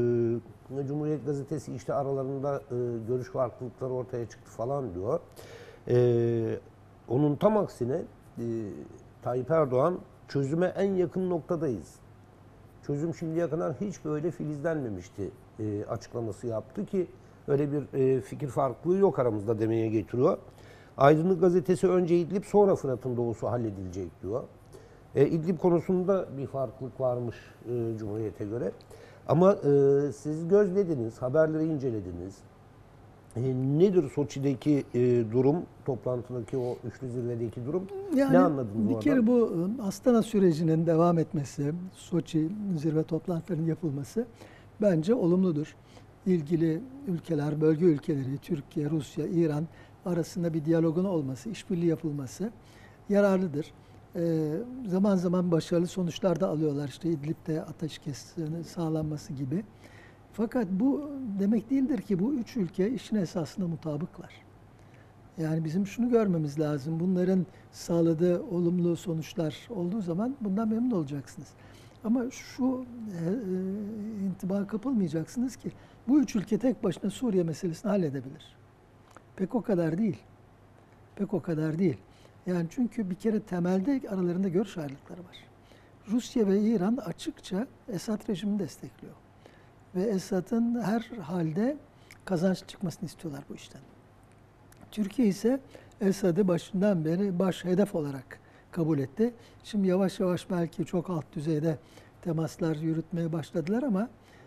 E, Cumhuriyet Gazetesi işte aralarında e, görüş farklılıkları ortaya çıktı falan diyor. E, onun tam aksine e, Tayyip Erdoğan çözüme en yakın noktadayız. Çözüm şimdiye kadar hiç böyle filizlenmemişti e, açıklaması yaptı ki öyle bir e, fikir farklılığı yok aramızda demeye getiriyor. Aydınlık Gazetesi önce İdlib sonra Fırat'ın doğusu halledilecek diyor. E, İdlib konusunda bir farklılık varmış e, Cumhuriyet'e göre. Ama e, siz gözlediniz, haberleri incelediniz. E, nedir Soçi'deki e, durum, toplantıdaki o üçlü zirvedeki durum? Yani ne anladınız bir oradan? kere bu Astana sürecinin devam etmesi, Soçi zirve toplantılarının yapılması bence olumludur. İlgili ülkeler, bölge ülkeleri, Türkiye, Rusya, İran arasında bir diyalogun olması, işbirliği yapılması yararlıdır. Ee, zaman zaman başarılı sonuçlar da alıyorlar. İşte İdlib'de ateşkesin sağlanması gibi. Fakat bu demek değildir ki bu üç ülke işin esasında mutabıklar. Yani bizim şunu görmemiz lazım. Bunların sağladığı olumlu sonuçlar olduğu zaman bundan memnun olacaksınız. Ama şu e, e, intiba kapılmayacaksınız ki bu üç ülke tek başına Suriye meselesini halledebilir. Pek o kadar değil. Pek o kadar değil. Yani çünkü bir kere temelde aralarında görüş ayrılıkları var. Rusya ve İran açıkça Esad rejimini destekliyor. Ve Esad'ın her halde kazanç çıkmasını istiyorlar bu işten. Türkiye ise Esad'ı başından beri baş hedef olarak kabul etti. Şimdi yavaş yavaş belki çok alt düzeyde temaslar yürütmeye başladılar ama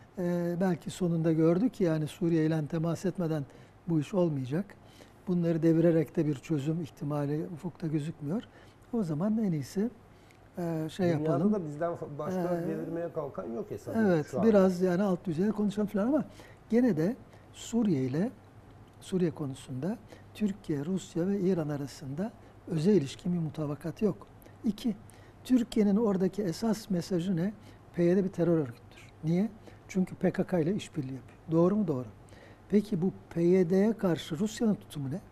e, belki sonunda gördük ki yani Suriye ile temas etmeden bu iş olmayacak. Bunları devirerek de bir çözüm ihtimali ufukta gözükmüyor. O zaman en iyisi e, şey Dünyada yapalım. da bizden başka Ee, devirmeye kalkan yok Esad'ın Evet, şu an. biraz yani alt düzeyde konuşalım falan ama gene de Suriye ile Suriye konusunda Türkiye, Rusya ve İran arasında özel ilişkin bir mutabakat yok. İki, Türkiye'nin oradaki esas mesajı ne? P Y D bir terör örgütüdür. Niye? Çünkü P K K ile işbirliği yapıyor. Doğru mu? Doğru. Peki bu P Y D'ye karşı Rusya'nın tutumu ne?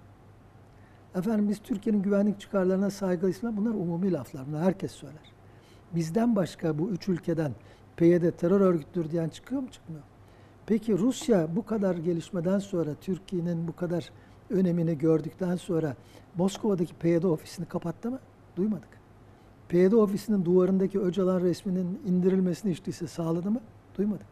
Efendim biz Türkiye'nin güvenlik çıkarlarına saygılıyız falan. Bunlar umumi laflar. Bunlar herkes söyler. Bizden başka bu üç ülkeden P Y D terör örgütüdür diyen çıkıyor mu? Çıkmıyor. Peki Rusya bu kadar gelişmeden sonra, Türkiye'nin bu kadar önemini gördükten sonra Moskova'daki P Y D ofisini kapattı mı? Duymadık. P Y D ofisinin duvarındaki Öcalan resminin indirilmesini hiç değilse sağladı mı? Duymadık.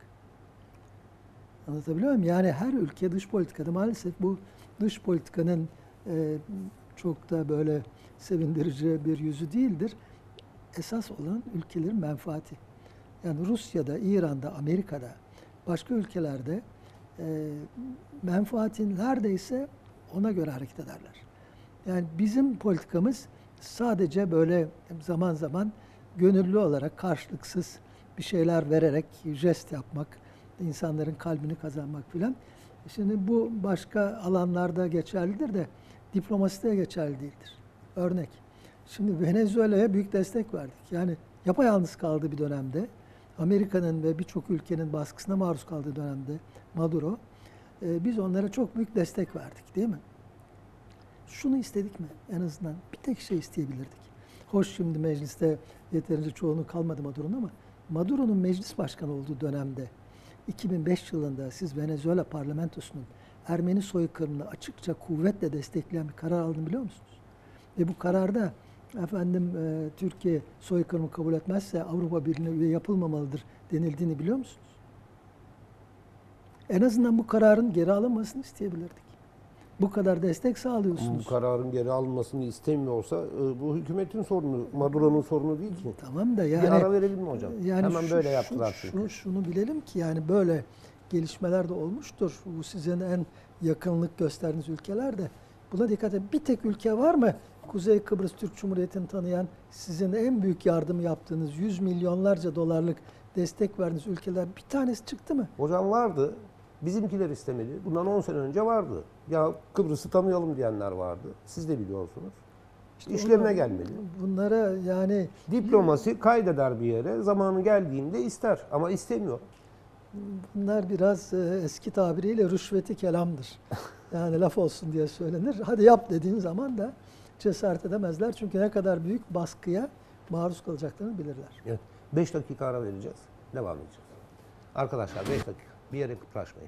Anlatabiliyor muyum? Yani her ülke dış politikada maalesef bu dış politikanın e, çok da böyle sevindirici bir yüzü değildir. Esas olan ülkelerin menfaati. Yani Rusya'da, İran'da, Amerika'da, başka ülkelerde e, menfaatin neredeyse ona göre hareket ederler. Yani bizim politikamız sadece böyle zaman zaman gönüllü olarak karşılıksız bir şeyler vererek jest yapmak, insanların kalbini kazanmak filan. Şimdi bu başka alanlarda geçerlidir de diplomaside geçerli değildir. Örnek. Şimdi Venezuela'ya büyük destek verdik. Yani yapayalnız kaldığı bir dönemde Amerika'nın ve birçok ülkenin baskısına maruz kaldığı dönemde Maduro, e, biz onlara çok büyük destek verdik değil mi? Şunu istedik mi? En azından bir tek şey isteyebilirdik. Hoş şimdi mecliste yeterince çoğunluğu kalmadı Maduro'nun ama Maduro'nun meclis başkanı olduğu dönemde iki bin beş yılında siz Venezuela parlamentosunun Ermeni soykırımını açıkça kuvvetle destekleyen bir karar aldığını biliyor musunuz? Ve bu kararda efendim e, Türkiye soykırımı kabul etmezse Avrupa Birliği'ne üye yapılmamalıdır denildiğini biliyor musunuz? En azından bu kararın geri alınmasını isteyebilirdik. Bu kadar destek Bu sağlıyorsunuz. kararın geri alınmasını istemiyorsa e, bu hükümetin sorunu, Maduro'nun sorunu değil ki. Tamam da yani Bir ara verelim mi hocam? yani Hemen şu- böyle şu- yaptılar şu- çünkü. şunu bilelim ki yani böyle gelişmeler de olmuştur. Bu sizin en yakınlık gösterdiğiniz ülkelerde. Buna dikkat edin. Bir tek ülke var mı? Kuzey Kıbrıs Türk Cumhuriyeti'ni tanıyan, sizin en büyük yardım yaptığınız, yüz milyonlarca dolarlık destek verdiğiniz ülkeler bir tanesi çıktı mı? Hocam vardı. Bizimkiler istemedi. Bundan on sene önce vardı. Ya Kıbrıs'ı tanıyalım diyenler vardı. Siz de biliyorsunuz. İşte işlerine Bunlar- gelmedi. Bunlara yani Diplomasi kaydeder bir yere. Zamanı geldiğinde ister ama istemiyor. bunlar biraz e, eski tabiriyle rüşveti kelamdır. Yani laf olsun diye söylenir. Hadi yap dediğin zaman da cesaret edemezler. Çünkü ne kadar büyük baskıya maruz kalacaklarını bilirler. beş dakika ara vereceğiz. Devam edeceğiz. Arkadaşlar beş dakika. Bir yere kıpraşmayın.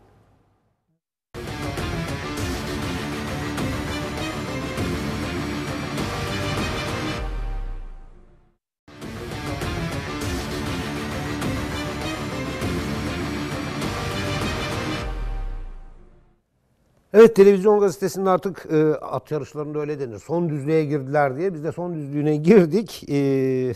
Evet, televizyon gazetesinde artık e, at yarışlarında öyle denir. Son düzlüğe girdiler diye. Biz de son düzlüğüne girdik. E,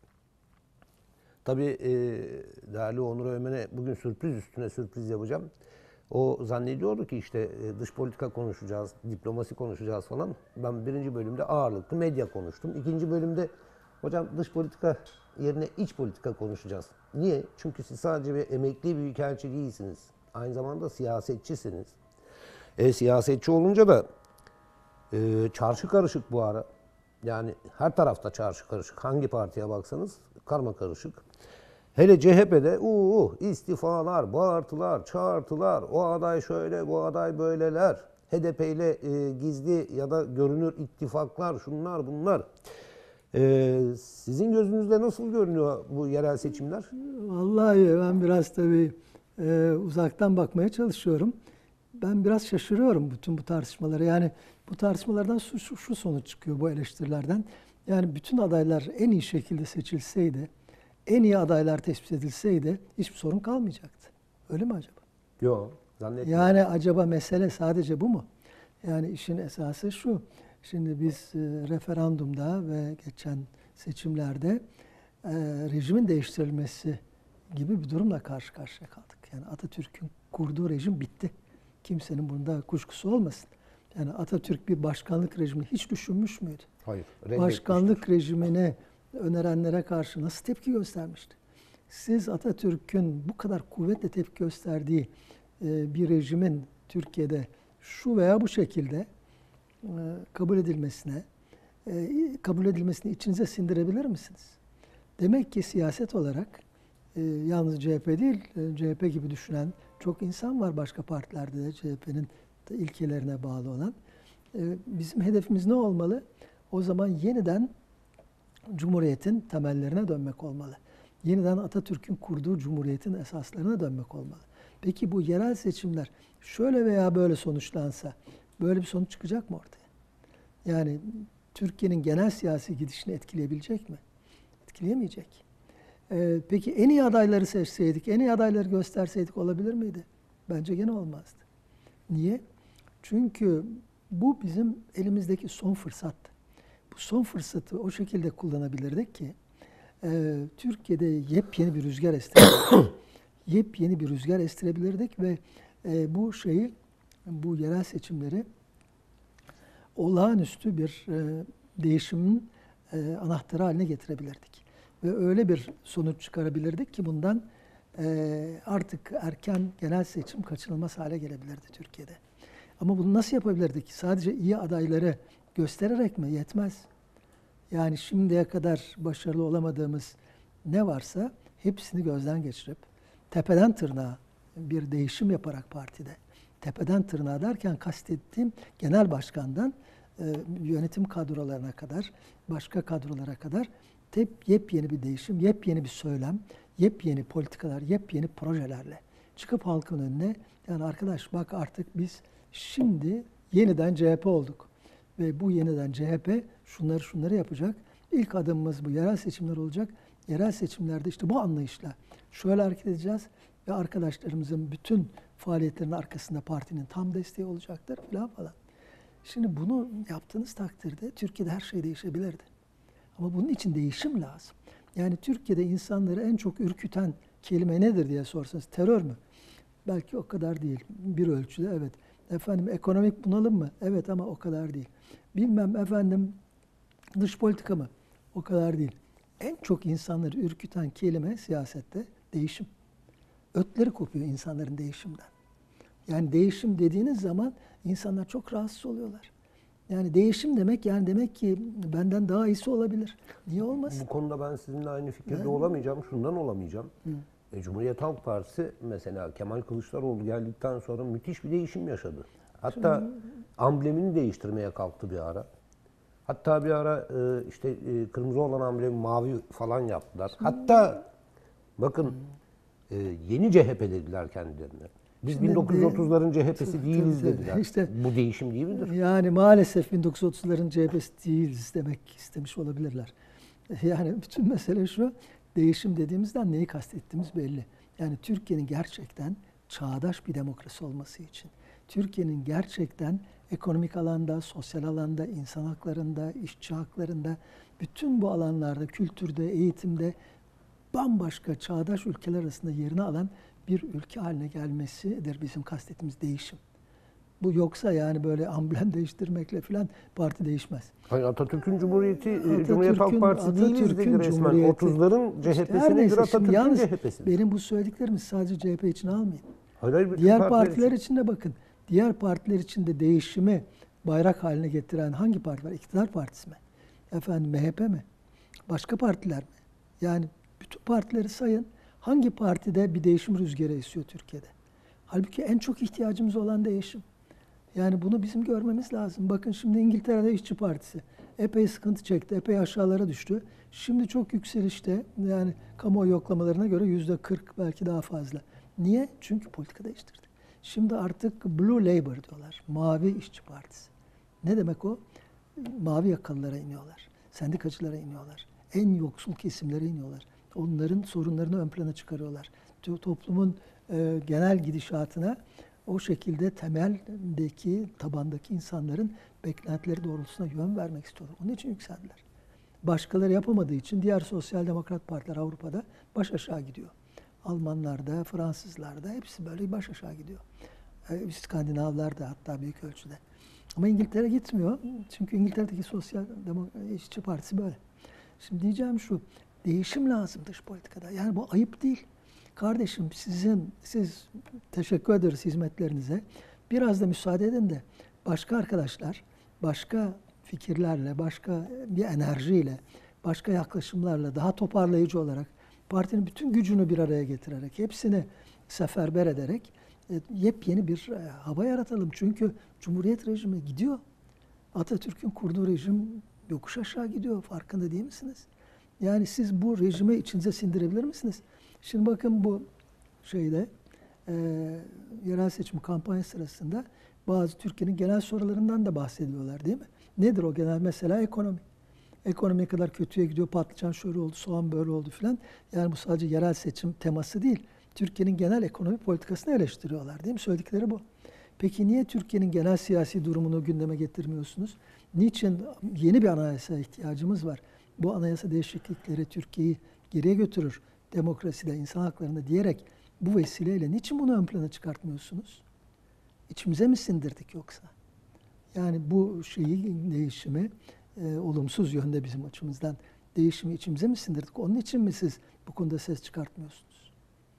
tabii e, değerli Onur Öğmen'e bugün sürpriz üstüne sürpriz yapacağım. O zannediyordu ki işte e, dış politika konuşacağız, diplomasi konuşacağız falan. Ben birinci bölümde ağırlıklı medya konuştum. İkinci bölümde hocam dış politika yerine iç politika konuşacağız. Niye? Çünkü siz sadece bir emekli büyükelçi değilsiniz. Aynı zamanda siyasetçisiniz. E, siyasetçi olunca da e, çarşı karışık bu ara. Yani her tarafta çarşı karışık. Hangi partiye baksanız karma karışık. Hele C H P'de uu istifalar, bağırtılar, çağırtılar, o aday şöyle, bu aday böyleler. H D P ile e, gizli ya da görünür ittifaklar, şunlar bunlar. E, sizin gözünüzde nasıl görünüyor bu yerel seçimler? Vallahi ben biraz tabii e, uzaktan bakmaya çalışıyorum. Ben biraz şaşırıyorum bütün bu tartışmalara. Yani bu tartışmalardan şu, şu, şu sonuç çıkıyor bu eleştirilerden. Yani bütün adaylar en iyi şekilde seçilseydi, en iyi adaylar tespit edilseydi hiçbir sorun kalmayacaktı. Öyle mi acaba? Yok, zannetmiyorum. Yani acaba mesele sadece bu mu? Yani işin esası şu. Şimdi biz e, referandumda ve geçen seçimlerde e, rejimin değiştirilmesi gibi bir durumla karşı karşıya kaldık. Yani Atatürk'ün kurduğu rejim bitti. Kimsenin bunda kuşkusu olmasın. Yani Atatürk bir başkanlık rejimini hiç düşünmüş müydü? Hayır, reddetmiştir. Başkanlık rejimini önerenlere karşı nasıl tepki göstermişti? Siz Atatürk'ün bu kadar kuvvetle tepki gösterdiği e, bir rejimin Türkiye'de şu veya bu şekilde e, kabul edilmesine, e, kabul edilmesini içinize sindirebilir misiniz? Demek ki siyaset olarak e, yalnız C H P değil, e, C H P gibi düşünen çok insan var başka partilerde de C H P'nin ilkelerine bağlı olan. E, bizim hedefimiz ne olmalı? O zaman yeniden Cumhuriyet'in temellerine dönmek olmalı. Yeniden Atatürk'ün kurduğu Cumhuriyet'in esaslarına dönmek olmalı. Peki bu yerel seçimler şöyle veya böyle sonuçlansa böyle bir sonuç çıkacak mı ortaya? Yani Türkiye'nin genel siyasi gidişini etkileyebilecek mi? Etkileyemeyecek. Ee, peki en iyi adayları seçseydik, en iyi adayları gösterseydik olabilir miydi? Bence gene olmazdı. Niye? Çünkü bu bizim elimizdeki son fırsattı. Bu son fırsatı o şekilde kullanabilirdik ki e, Türkiye'de yepyeni bir rüzgar estirebilirdik. yepyeni bir rüzgar estirebilirdik ve e, bu şeyi, bu yerel seçimleri olağanüstü bir e, değişimin e, anahtarı haline getirebilirdik. Ve öyle bir sonuç çıkarabilirdik ki bundan e, artık erken genel seçim kaçınılmaz hale gelebilirdi Türkiye'de. Ama bunu nasıl yapabilirdik? Sadece iyi adayları göstererek mi? Yetmez. Yani şimdiye kadar başarılı olamadığımız ne varsa hepsini gözden geçirip tepeden tırnağa bir değişim yaparak partide, tepeden tırnağa derken kastettiğim genel başkandan e, yönetim kadrolarına kadar, başka kadrolara kadar tep, yepyeni bir değişim, yepyeni bir söylem, yepyeni politikalar, yepyeni projelerle çıkıp halkın önüne, yani arkadaş bak artık biz şimdi yeniden C H P olduk. Ve bu yeniden C H P şunları şunları yapacak. İlk adımımız bu yerel seçimler olacak. Yerel seçimlerde işte bu anlayışla şöyle hareket edeceğiz ve arkadaşlarımızın bütün faaliyetlerinin arkasında partinin tam desteği olacaktır falan falan. Şimdi bunu yaptığınız takdirde Türkiye'de her şey değişebilirdi. Ama bunun için değişim lazım. Yani Türkiye'de insanları en çok ürküten kelime nedir diye sorsanız, terör mü? Belki o kadar değil. Bir ölçüde evet. Efendim ekonomik bunalım mı? Evet ama o kadar değil. Bilmem efendim dış politika mı? O kadar değil. En çok insanları ürküten kelime siyasette değişim. Ötleri kopuyor insanların değişimden. Yani değişim dediğiniz zaman insanlar çok rahatsız oluyorlar. Yani değişim demek yani demek ki benden daha iyisi olabilir. Niye olmasın? Bu konuda ben sizinle aynı fikirde Evet. olamayacağım. Şundan olamayacağım. Hı. E, Cumhuriyet Halk Partisi mesela Kemal Kılıçdaroğlu geldikten sonra müthiş bir değişim yaşadı. Hatta Şimdi... amblemini değiştirmeye kalktı bir ara. Hatta bir ara e, işte e, kırmızı olan amblemi mavi falan yaptılar. Şimdi... Hatta bakın e, yeni C H P dediler kendilerine. Biz Şimdi bin dokuz yüz otuzların C H P'si değiliz dediler. İşte, bu değişim değil midir? Yani maalesef bin dokuz yüz otuzların C H P'si değiliz demek istemiş olabilirler. Yani bütün mesele şu, değişim dediğimizden neyi kastettiğimiz belli. Yani Türkiye'nin gerçekten çağdaş bir demokrasi olması için, Türkiye'nin gerçekten ekonomik alanda, sosyal alanda, insan haklarında, işçi haklarında, bütün bu alanlarda, kültürde, eğitimde bambaşka çağdaş ülkeler arasında yerini alan bir ülke haline gelmesidir bizim kastettiğimiz değişim. Bu yoksa yani böyle amblem değiştirmekle falan parti değişmez. Hayır, Atatürk'ün Cumhuriyeti, Atatürk'ün, Cumhuriyet Halk Partisi değiliz dedi resmen. otuzların C H P'sidir, Atatürk'ün C H P'sidir. Benim bu söylediklerimi sadece C H P için almayın. Hayır, hayır, diğer partiler için de bakın. Diğer partiler için de değişimi bayrak haline getiren hangi parti var? İktidar partisi mi? Efendim M H P mi? Başka partiler mi? Yani bütün partileri sayın. Hangi partide bir değişim rüzgarı esiyor Türkiye'de? Halbuki en çok ihtiyacımız olan değişim. Yani bunu bizim görmemiz lazım. Bakın şimdi İngiltere'de İşçi Partisi epey sıkıntı çekti, epey aşağılara düştü. Şimdi çok yükselişte, yani kamuoyu yoklamalarına göre yüzde kırk belki daha fazla. Niye? Çünkü politika değiştirdi. Şimdi artık Blue Labour diyorlar, Mavi İşçi Partisi. Ne demek o? Mavi yakalılara iniyorlar, sendikacılara iniyorlar, en yoksul kesimlere iniyorlar. Onların sorunlarını ön plana çıkarıyorlar. Toplumun e, genel gidişatına o şekilde temeldeki, tabandaki insanların beklentileri doğrultusunda yön vermek istiyorlar. Onun için yükseldiler. Başkaları yapamadığı için diğer sosyal demokrat partiler Avrupa'da baş aşağı gidiyor. Almanlarda, Fransızlarda hepsi böyle baş aşağı gidiyor. E, İskandinavlar da hatta büyük ölçüde. Ama İngiltere gitmiyor. Çünkü İngiltere'deki sosyal işçi partisi böyle. Şimdi diyeceğim şu, değişim lazım dış politikada. Yani bu ayıp değil. Kardeşim sizin, siz teşekkür ederiz hizmetlerinize. Biraz da müsaade edin de başka arkadaşlar, başka fikirlerle, başka bir enerjiyle, başka yaklaşımlarla daha toparlayıcı olarak partinin bütün gücünü bir araya getirerek, hepsini seferber ederek e, yepyeni bir e, hava yaratalım. Çünkü Cumhuriyet rejimi gidiyor. Atatürk'ün kurduğu rejim yokuş aşağı gidiyor. Farkında değil misiniz? Yani siz bu rejimi içinize sindirebilir misiniz? Şimdi bakın bu şeyde e, yerel seçim kampanya sırasında bazı Türkiye'nin genel sorularından da bahsediyorlar değil mi? Nedir o genel? Mesela ekonomi. Ekonomi kadar kötüye gidiyor, patlıcan şöyle oldu, soğan böyle oldu filan. Yani bu sadece yerel seçim teması değil. Türkiye'nin genel ekonomi politikasını eleştiriyorlar değil mi? Söyledikleri bu. Peki niye Türkiye'nin genel siyasi durumunu gündeme getirmiyorsunuz? Niçin yeni bir anayasaya ihtiyacımız var? Bu anayasa değişiklikleri Türkiye'yi geriye götürür, demokraside, insan haklarında diyerek bu vesileyle niçin bunu ön plana çıkartmıyorsunuz? İçimize mi sindirdik yoksa? Yani bu şeyi, değişimi e, olumsuz yönde bizim açımızdan değişimi içimize mi sindirdik? Onun için mi siz bu konuda ses çıkartmıyorsunuz?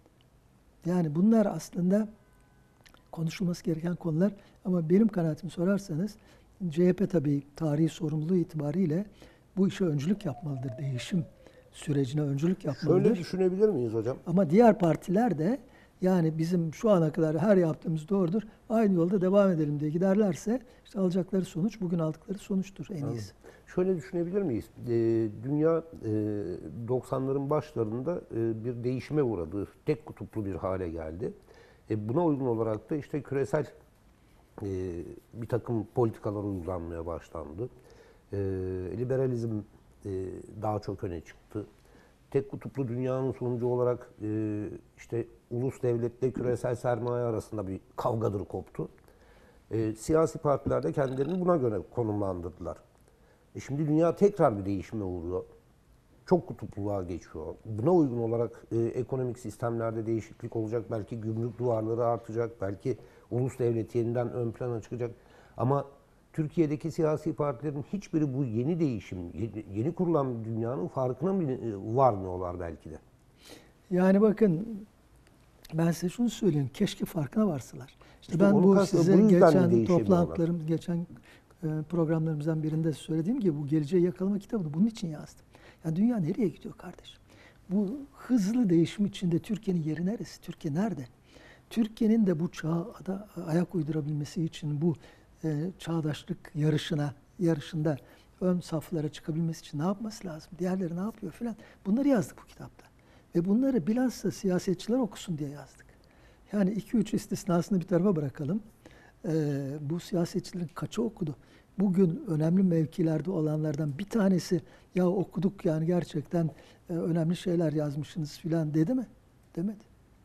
Yani bunlar aslında konuşulması gereken konular ama benim kanaatimi sorarsanız C H P tabii tarihi sorumluluğu itibariyle bu işe öncülük yapmalıdır. Değişim sürecine öncülük yapmalıdır. Şöyle düşünebilir miyiz hocam? Ama diğer partiler de yani bizim şu ana kadar her yaptığımız doğrudur, aynı yolda devam edelim diye giderlerse işte alacakları sonuç bugün aldıkları sonuçtur en iyisi. Şöyle düşünebilir miyiz? E, dünya e, doksanların başlarında e, bir değişime uğradı. Tek kutuplu bir hale geldi. E, buna uygun olarak da işte küresel e, bir takım politikalar uygulanmaya başlandı. E, liberalizm e, daha çok öne çıktı. Tek kutuplu dünyanın sonucu olarak e, işte ulus devletle küresel sermaye arasında bir kavgadır koptu. E, siyasi partiler de kendilerini buna göre konumlandırdılar. E şimdi dünya tekrar bir değişime uğruyor. Çok kutupluluğa geçiyor. Buna uygun olarak e, ekonomik sistemlerde değişiklik olacak. Belki gümrük duvarları artacak. Belki ulus devlet yeniden ön plana çıkacak. Ama Türkiye'deki siyasi partilerin hiçbiri bu yeni değişim, yeni, yeni kurulan dünyanın farkına mı e, varmıyorlar belki de. Yani bakın ben size şunu söyleyeyim. Keşke farkına varsalar. İşte, İşte ben onu bu kastım, size bu yüzden mi geçen değişemiyorlar? toplantılarım, geçen e, programlarımızdan birinde söylediğim gibi bu Geleceği Yakalama kitabını bunun için yazdım. Yani dünya nereye gidiyor kardeşim? Bu hızlı değişim içinde Türkiye'nin yeri neresi? Türkiye nerede? Türkiye'nin de bu çağa da ayak uydurabilmesi için bu e, çağdaşlık yarışına, yarışında ön saflara çıkabilmesi için ne yapması lazım? Diğerleri ne yapıyor filan? Bunları yazdık bu kitapta. Ve bunları bilhassa siyasetçiler okusun diye yazdık. Yani iki üç istisnasını bir tarafa bırakalım. Ee, bu siyasetçilerin kaçı okudu? Bugün önemli mevkilerde olanlardan bir tanesi ya okuduk yani gerçekten e, önemli şeyler yazmışsınız filan dedi mi? Demedi.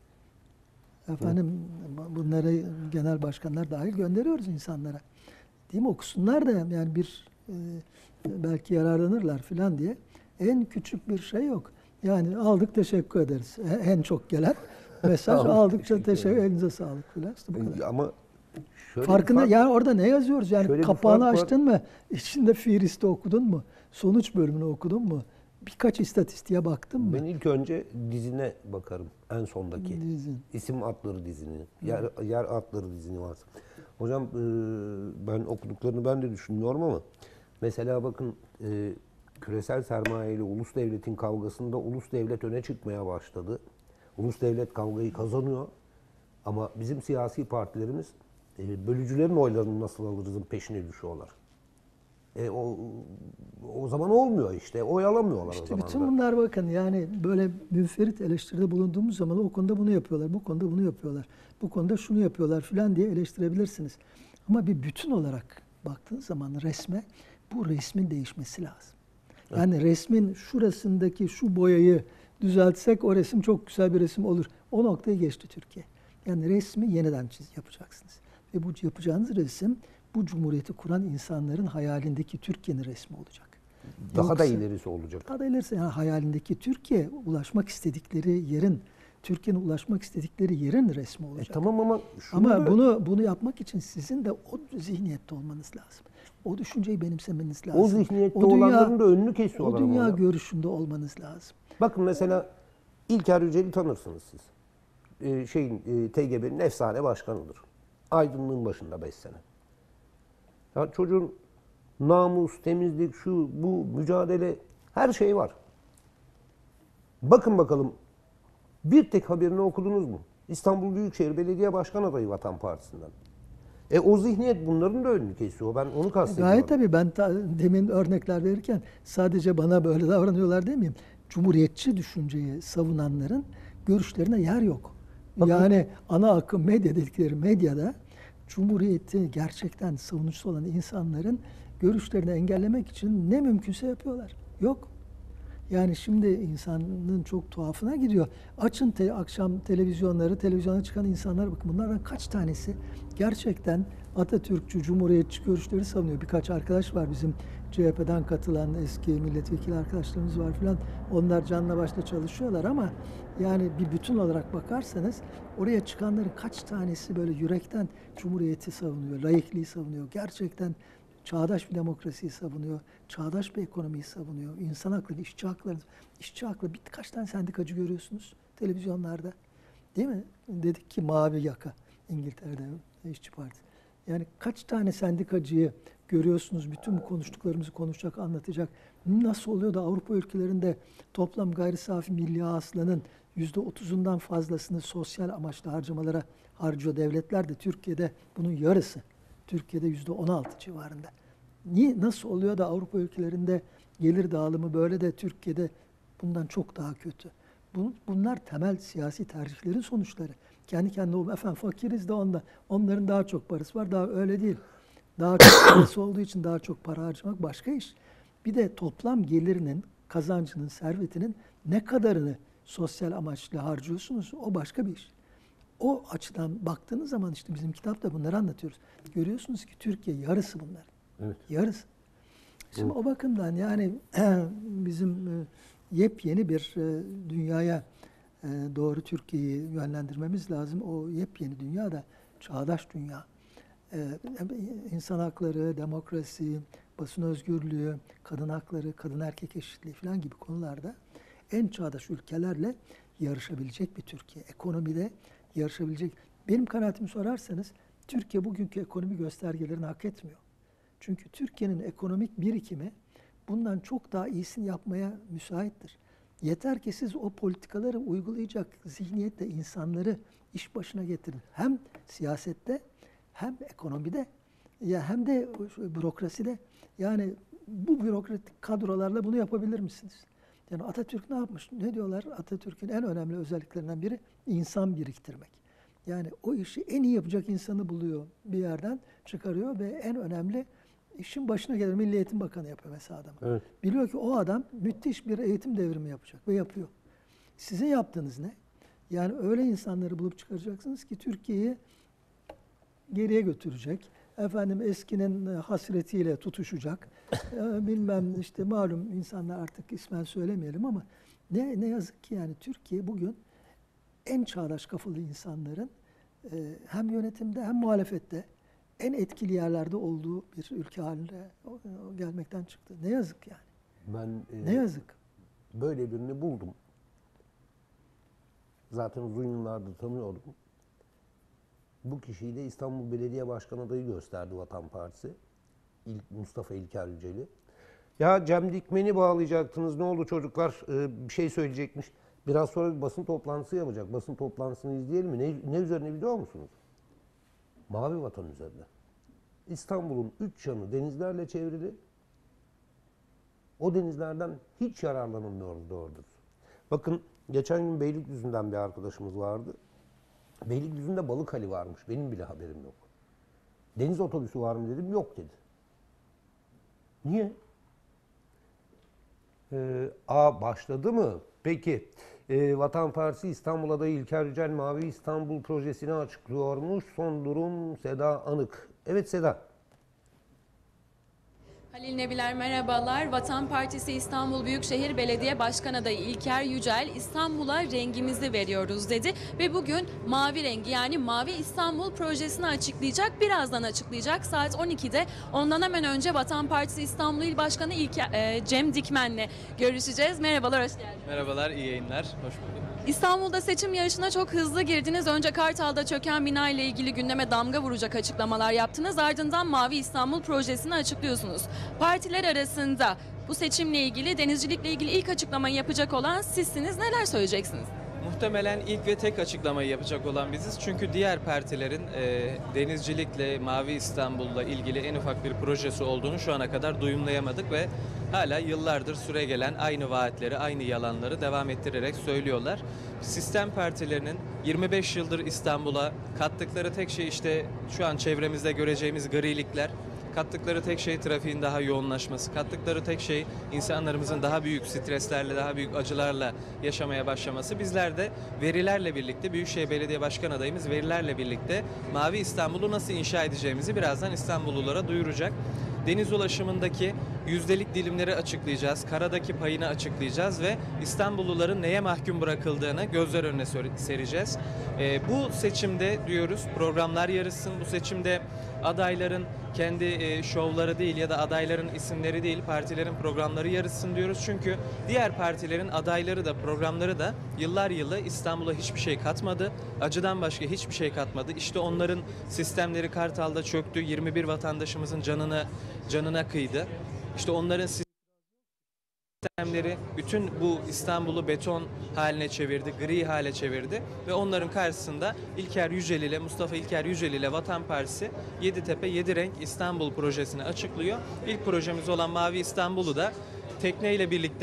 Efendim bunları genel başkanlar dahil gönderiyoruz insanlara. Değil mi? Okusunlar da yani bir e, belki yararlanırlar filan diye. En küçük bir şey yok. Yani aldık teşekkür ederiz. En çok gelen mesaj Aldık, aldıkça teşekkür teşekkür, ederim. elinize sağlık filan. İşte bu kadar. Ama şöyle Farkında bir fark- yani orada ne yazıyoruz? Yani Şöyle bir kapağını fark var. açtın mı? İçinde Fihrist'i okudun mu? Sonuç bölümünü okudun mu? Birkaç istatistiğe baktın mı? Ben ilk önce dizine bakarım. En sondaki. Dizin. İsim adları dizini. Yer, yer adları dizini varsa. Hocam e, ben okuduklarını ben de düşünmüyorum ama mesela bakın e, küresel sermaye ile ulus devletin kavgasında ulus devlet öne çıkmaya başladı. Ulus devlet kavgayı kazanıyor. Ama bizim siyasi partilerimiz e, bölücülerin oylarını nasıl alırızın peşine düşüyorlar. E, o, o zaman olmuyor işte. Oy alamıyorlar o İşte zaman bütün da. bunlar bakın yani böyle münferit eleştiride bulunduğumuz zaman o konuda bunu yapıyorlar, bu konuda bunu yapıyorlar, bu konuda şunu yapıyorlar filan diye eleştirebilirsiniz. Ama bir bütün olarak baktığınız zaman resme bu resmin değişmesi lazım. Yani resmin şurasındaki şu boyayı düzeltsek o resim çok güzel bir resim olur. O noktayı geçti Türkiye. Yani resmi yeniden çiz yapacaksınız. Ve bu yapacağınız resim bu cumhuriyeti kuran insanların hayalindeki Türkiye'nin resmi olacak. Daha Yoksa- da ilerisi olacak. Daha da ilerisi yani hayalindeki Türkiye ulaşmak istedikleri yerin, Türkiye'nin ulaşmak istedikleri yerin resmi E, olacak. tamam ama şunu Ama da- bunu bunu yapmak için sizin de o zihniyette olmanız lazım. O düşünceyi benimsemeniz lazım. o zihniyette O dünya- olanların da önünü O kesiyorlar. dünya ama ya. görüşünde olmanız lazım. Bakın mesela İlker Yücel'i tanırsınız siz. Ee, şeyin e, T G B'nin efsane başkanıdır. Aydınlığın başında beş sene. Ya çocuğun namus, temizlik, şu, bu, mücadele, her şey var. Bakın bakalım bir tek haberini okudunuz mu? İstanbul Büyükşehir Belediye Başkan adayı Vatan Partisi'nden. E o zihniyet bunların da önünü kesiyor. Ben onu kastediyorum. Gayet tabii ben ta, demin örnekler verirken sadece bana böyle davranıyorlar demeyeyim. Cumhuriyetçi düşünceyi savunanların görüşlerine yer yok. Bakın- Yani ana akım medya dedikleri medyada Cumhuriyeti gerçekten savunucusu olan insanların görüşlerini engellemek için ne mümkünse yapıyorlar. Yok. Yani şimdi insanın çok tuhafına gidiyor. Açın te, akşam televizyonları, televizyona çıkan insanlar bakın bunlardan kaç tanesi gerçekten Atatürkçü, Cumhuriyetçi görüşleri savunuyor. Birkaç arkadaş var bizim C H P'den katılan eski milletvekili arkadaşlarımız var filan. Onlar canla başla çalışıyorlar ama yani bir bütün olarak bakarsanız oraya çıkanların kaç tanesi böyle yürekten Cumhuriyeti savunuyor, laikliği savunuyor. Gerçekten çağdaş bir demokrasiyi savunuyor, çağdaş bir ekonomiyi savunuyor, insan hakları, işçi hakları, işçi hakları birkaç tane sendikacı görüyorsunuz televizyonlarda. Değil mi? Dedik ki mavi yaka İngiltere'de işçi partisi. Yani kaç tane sendikacıyı görüyorsunuz bütün bu konuştuklarımızı konuşacak, anlatacak. Nasıl oluyor da Avrupa ülkelerinde toplam gayri safi milli hasılanın yüzde otuzundan fazlasını sosyal amaçlı harcamalara harcıyor devletler de Türkiye'de bunun yarısı. Türkiye'de yüzde on altı civarında. Niye, nasıl oluyor da Avrupa ülkelerinde gelir dağılımı böyle de Türkiye'de bundan çok daha kötü? Bunlar temel siyasi tercihlerin sonuçları. Kendi kendine olma. Efendim fakiriz de onda. Onların daha çok parası var. Daha öyle değil. Daha çok parası olduğu için daha çok para harcamak başka iş. Bir de toplam gelirinin, kazancının, servetinin ne kadarını sosyal amaçlı harcıyorsunuz o başka bir iş. o açıdan baktığınız zaman işte bizim kitapta bunları anlatıyoruz. Görüyorsunuz ki Türkiye yarısı bunlar. Evet. Yarısı. Şimdi Evet. o bakımdan yani bizim e, yepyeni bir e, dünyaya e, doğru Türkiye'yi yönlendirmemiz lazım. O yepyeni dünya da çağdaş dünya. E, insan hakları, demokrasi, basın özgürlüğü, kadın hakları, kadın erkek eşitliği falan gibi konularda en çağdaş ülkelerle yarışabilecek bir Türkiye. Ekonomide yarışabilecek. Benim kanaatimi sorarsanız Türkiye bugünkü ekonomi göstergelerini hak etmiyor. Çünkü Türkiye'nin ekonomik birikimi bundan çok daha iyisini yapmaya müsaittir. Yeter ki siz o politikaları uygulayacak zihniyetle insanları iş başına getirin. Hem siyasette hem ekonomide ya hem de bürokraside. Yani bu bürokratik kadrolarla bunu yapabilir misiniz? Yani Atatürk ne yapmış? Ne diyorlar? Atatürk'ün en önemli özelliklerinden biri insan biriktirmek. Yani o işi en iyi yapacak insanı buluyor, bir yerden çıkarıyor ve en önemli işin başına gelir. Milli Eğitim Bakanı yapıyor mesela adamı. Evet. Biliyor ki o adam müthiş bir eğitim devrimi yapacak ve yapıyor. Sizin yaptığınız ne? Yani öyle insanları bulup çıkaracaksınız ki Türkiye'yi geriye götürecek. Efendim eskinin hasretiyle tutuşacak. Ee, bilmem işte malum insanlar artık ismen söylemeyelim ama ne ne yazık ki yani Türkiye bugün en çağdaş kafalı insanların e, hem yönetimde hem muhalefette en etkili yerlerde olduğu bir ülke haline o, o gelmekten çıktı. Ne yazık yani. Ben e, Ne yazık. böyle birini buldum. Zaten uzun yıllardır tanıyordum. Bu kişiyi de İstanbul Belediye Başkanı adayı gösterdi Vatan Partisi. İlk Mustafa İlker Yüceli. Ya Cem Dikmen'i bağlayacaktınız. Ne oldu çocuklar? Ee, bir şey söyleyecekmiş. Biraz sonra bir basın toplantısı yapacak. Basın toplantısını izleyelim mi? Ne, ne üzerine biliyor musunuz? Mavi Vatan üzerine. İstanbul'un üç yanı denizlerle çevrili. O denizlerden hiç yararlanılmıyoruz doğrudur. Bakın geçen gün Beylikdüzü'nden bir arkadaşımız vardı. Beylikdüzü'nde Balıkhali varmış. Benim bile haberim yok. Deniz otobüsü var mı dedim. Yok dedi. Niye? Ee, A başladı mı? Peki. Ee, Vatan Partisi İstanbul adayı İlker Yücel Mavi İstanbul projesini açıklıyormuş. Son durum Seda Anık. Evet Seda. Halil Nebiler merhabalar. Vatan Partisi İstanbul Büyükşehir Belediye Başkan adayı İlker Yücel İstanbul'a rengimizi veriyoruz dedi ve bugün mavi rengi yani Mavi İstanbul projesini açıklayacak. Birazdan açıklayacak saat on ikide. Ondan hemen önce Vatan Partisi İstanbul İl Başkanı İlker, e, Cem Dikmen'le görüşeceğiz. Merhabalar, hoş geldiniz. Merhabalar, iyi yayınlar. Hoş bulduk. İstanbul'da seçim yarışına çok hızlı girdiniz. Önce Kartal'da çöken bina ile ilgili gündeme damga vuracak açıklamalar yaptınız. Ardından Mavi İstanbul projesini açıklıyorsunuz. Partiler arasında bu seçimle ilgili, denizcilikle ilgili ilk açıklamayı yapacak olan sizsiniz. Neler söyleyeceksiniz? Muhtemelen ilk ve tek açıklamayı yapacak olan biziz. Çünkü diğer partilerin e, denizcilikle, Mavi İstanbul'la ilgili en ufak bir projesi olduğunu şu ana kadar duyumlayamadık ve hala yıllardır süregelen aynı vaatleri, aynı yalanları devam ettirerek söylüyorlar. Sistem partilerinin yirmi beş yıldır İstanbul'a kattıkları tek şey işte şu an çevremizde göreceğimiz grilikler. Kattıkları tek şey trafiğin daha yoğunlaşması. Kattıkları tek şey insanlarımızın daha büyük streslerle, daha büyük acılarla yaşamaya başlaması. Bizler de verilerle birlikte, Büyükşehir Belediye Başkan adayımız verilerle birlikte Mavi İstanbul'u nasıl inşa edeceğimizi birazdan İstanbullulara duyuracak. Deniz ulaşımındaki yüzdelik dilimleri açıklayacağız, karadaki payını açıklayacağız ve İstanbulluların neye mahkum bırakıldığını gözler önüne sereceğiz. E, bu seçimde diyoruz programlar yarışsın, bu seçimde adayların kendi e, şovları değil ya da adayların isimleri değil, partilerin programları yarışsın diyoruz. Çünkü diğer partilerin adayları da programları da yıllar yılı İstanbul'a hiçbir şey katmadı. Acıdan başka hiçbir şey katmadı. İşte onların sistemleri Kartal'da çöktü. yirmi bir vatandaşımızın canını canına kıydı. İşte onların sistemleri bütün bu İstanbul'u beton haline çevirdi, gri hale çevirdi ve onların karşısında İlker Yücel ile Mustafa İlker Yücel ile Vatan Partisi Yeditepe yedi renk İstanbul projesini açıklıyor. İlk projemiz olan Mavi İstanbul'u da tekneyle birlikte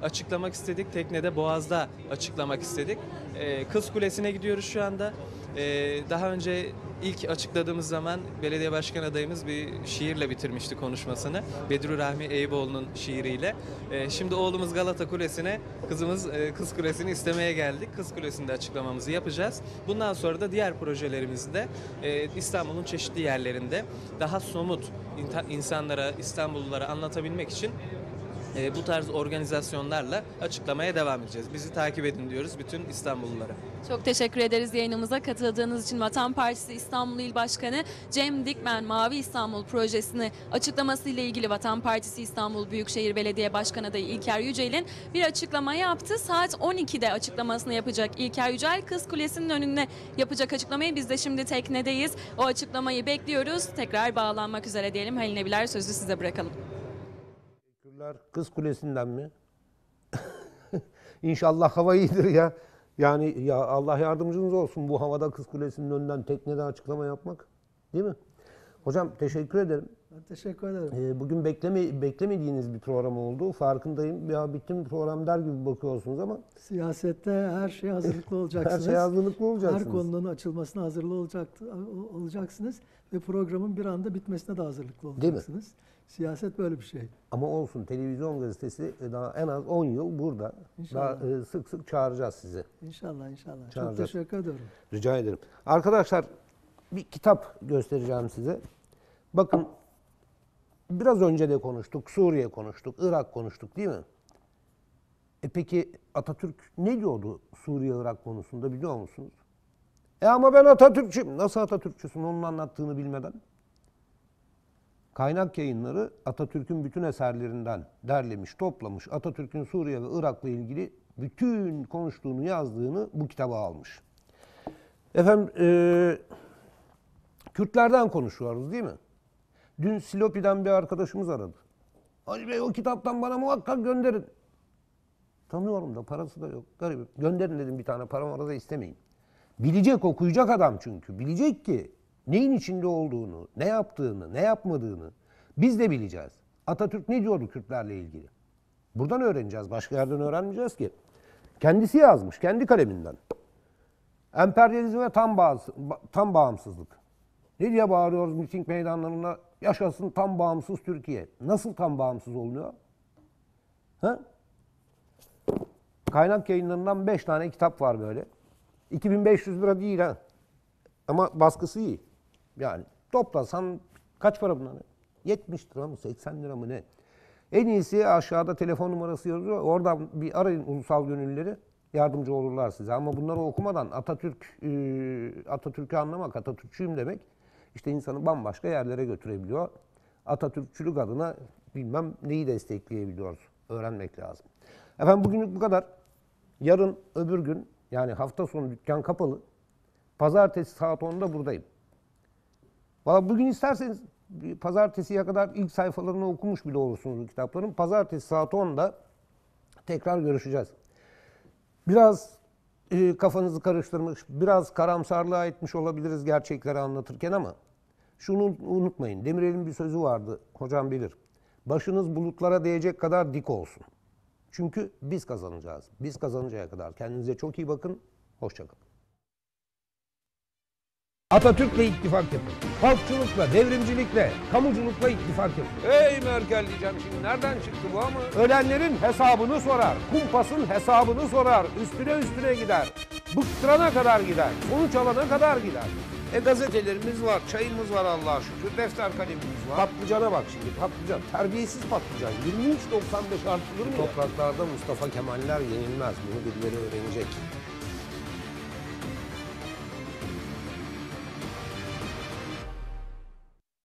açıklamak istedik. Teknede Boğaz'da açıklamak istedik. E, Kız Kulesi'ne gidiyoruz şu anda. Ee, daha önce ilk açıkladığımız zaman belediye başkan adayımız bir şiirle bitirmişti konuşmasını. Bedru Rahmi Eyüboğlu'nun şiiriyle. Ee, şimdi oğlumuz Galata Kulesi'ne, kızımız e, Kız Kulesi'ni istemeye geldik. Kız Kulesi'nde açıklamamızı yapacağız. Bundan sonra da diğer projelerimizi de e, İstanbul'un çeşitli yerlerinde daha somut insanlara, İstanbullulara anlatabilmek için e, bu tarz organizasyonlarla açıklamaya devam edeceğiz. Bizi takip edin diyoruz bütün İstanbullulara. Çok teşekkür ederiz yayınımıza katıldığınız için. Vatan Partisi İstanbul İl Başkanı Cem Dikmen Mavi İstanbul projesini açıklamasıyla ilgili Vatan Partisi İstanbul Büyükşehir Belediye Başkan adayı İlker Yücel'in bir açıklama yaptı. Saat on ikide açıklamasını yapacak İlker Yücel. Kız Kulesi'nin önüne yapacak açıklamayı. Biz de şimdi teknedeyiz. O açıklamayı bekliyoruz. Tekrar bağlanmak üzere diyelim. Halil Nebiler, sözü size bırakalım. Teşekkürler. Kız Kulesi'nden mi? İnşallah hava iyidir ya. Yani ya Allah yardımcınız olsun bu havada Kız Kulesi'nin önünden teknede açıklama yapmak. Değil mi? Hocam teşekkür ederim. Ben teşekkür ederim. Ee, bugün bekleme, beklemediğiniz bir program oldu. Farkındayım. Ya bitti mi program der gibi bakıyorsunuz ama. Siyasette her şeye hazırlıklı olacaksınız. Her şeye hazırlıklı olacaksınız. Her konunun açılmasına hazırlı olacaktı, olacaksınız. Ve programın bir anda bitmesine de hazırlıklı olacaksınız. Değil mi? Siyaset böyle bir şey. Ama olsun, televizyon gazetesi daha en az on yıl burada. İnşallah. Daha e, sık sık çağıracağız sizi. İnşallah inşallah. Çağıracağız. Çok teşekkür ederim. Rica ederim. Arkadaşlar bir kitap göstereceğim size. Bakın biraz önce de konuştuk. Suriye konuştuk. Irak konuştuk değil mi? E peki Atatürk ne diyordu Suriye-Irak konusunda biliyor musunuz? E ama ben Atatürkçüyüm. Nasıl Atatürkçüsün onun anlattığını bilmeden? Kaynak Yayınları Atatürk'ün bütün eserlerinden derlemiş, toplamış. Atatürk'ün Suriye ve Irak'la ilgili bütün konuştuğunu, yazdığını bu kitaba almış. Efendim, e, Kürtlerden konuşuyoruz değil mi? Dün Silopi'den bir arkadaşımız aradı. Hacı Bey o kitaptan bana muhakkak gönderin. Tanıyorum da parası da yok. Garibim. Gönderin dedim bir tane, param orada istemeyin. Bilecek, okuyacak adam çünkü. Bilecek ki neyin içinde olduğunu, ne yaptığını, ne yapmadığını biz de bileceğiz. Atatürk ne diyordu Kürtlerle ilgili? Buradan öğreneceğiz. Başka yerden öğrenmeyeceğiz ki. Kendisi yazmış, kendi kaleminden. Emperyalizm ve tam, bağımsız, tam bağımsızlık. Ne diye bağırıyoruz miting meydanlarında? Yaşasın tam bağımsız Türkiye. Nasıl tam bağımsız oluyor? Ha? Kaynak Yayınlarından beş tane kitap var böyle. iki bin beş yüz lira değil ha. Ama baskısı iyi. Yani toplasan kaç para bunlar? yetmiş lira mı, seksen lira mı ne? En iyisi aşağıda telefon numarası yazıyor. Oradan bir arayın ulusal gönüllüleri. Yardımcı olurlar size. Ama bunları okumadan Atatürk Atatürk'ü anlamak, Atatürkçüyüm demek işte insanı bambaşka yerlere götürebiliyor. Atatürkçülük adına bilmem neyi destekleyebiliyoruz. Öğrenmek lazım. Efendim bugünlük bu kadar. Yarın öbür gün yani hafta sonu dükkan kapalı. Pazartesi saat onda buradayım. Valla bugün isterseniz pazartesiye kadar ilk sayfalarını okumuş bile olursunuz bu kitapların. Pazartesi saat onda tekrar görüşeceğiz. Biraz e, kafanızı karıştırmış, biraz karamsarlığa etmiş olabiliriz gerçekleri anlatırken ama şunu unutmayın. Demirel'in bir sözü vardı, hocam bilir. Başınız bulutlara değecek kadar dik olsun. Çünkü biz kazanacağız. Biz kazanıncaya kadar kendinize çok iyi bakın. Hoşça kalın. Atatürk'le ittifak yapın. Halkçılıkla, devrimcilikle, kamuculukla ittifak yapın. Ey Merkel diyeceğim şimdi. Nereden çıktı bu ama? Ölenlerin hesabını sorar. Kumpasın hesabını sorar. Üstüne üstüne gider. Bıktırana kadar gider. Sonuç alana kadar gider. E gazetelerimiz var, çayımız var Allah'a şükür. Defter kalemimiz var. Patlıcana bak şimdi, patlıcan. Terbiyesiz patlıcan. yirmi üç doksan beş artılır mı? Topraklarda Mustafa Kemaller yenilmez. Bunu birileri öğrenecek.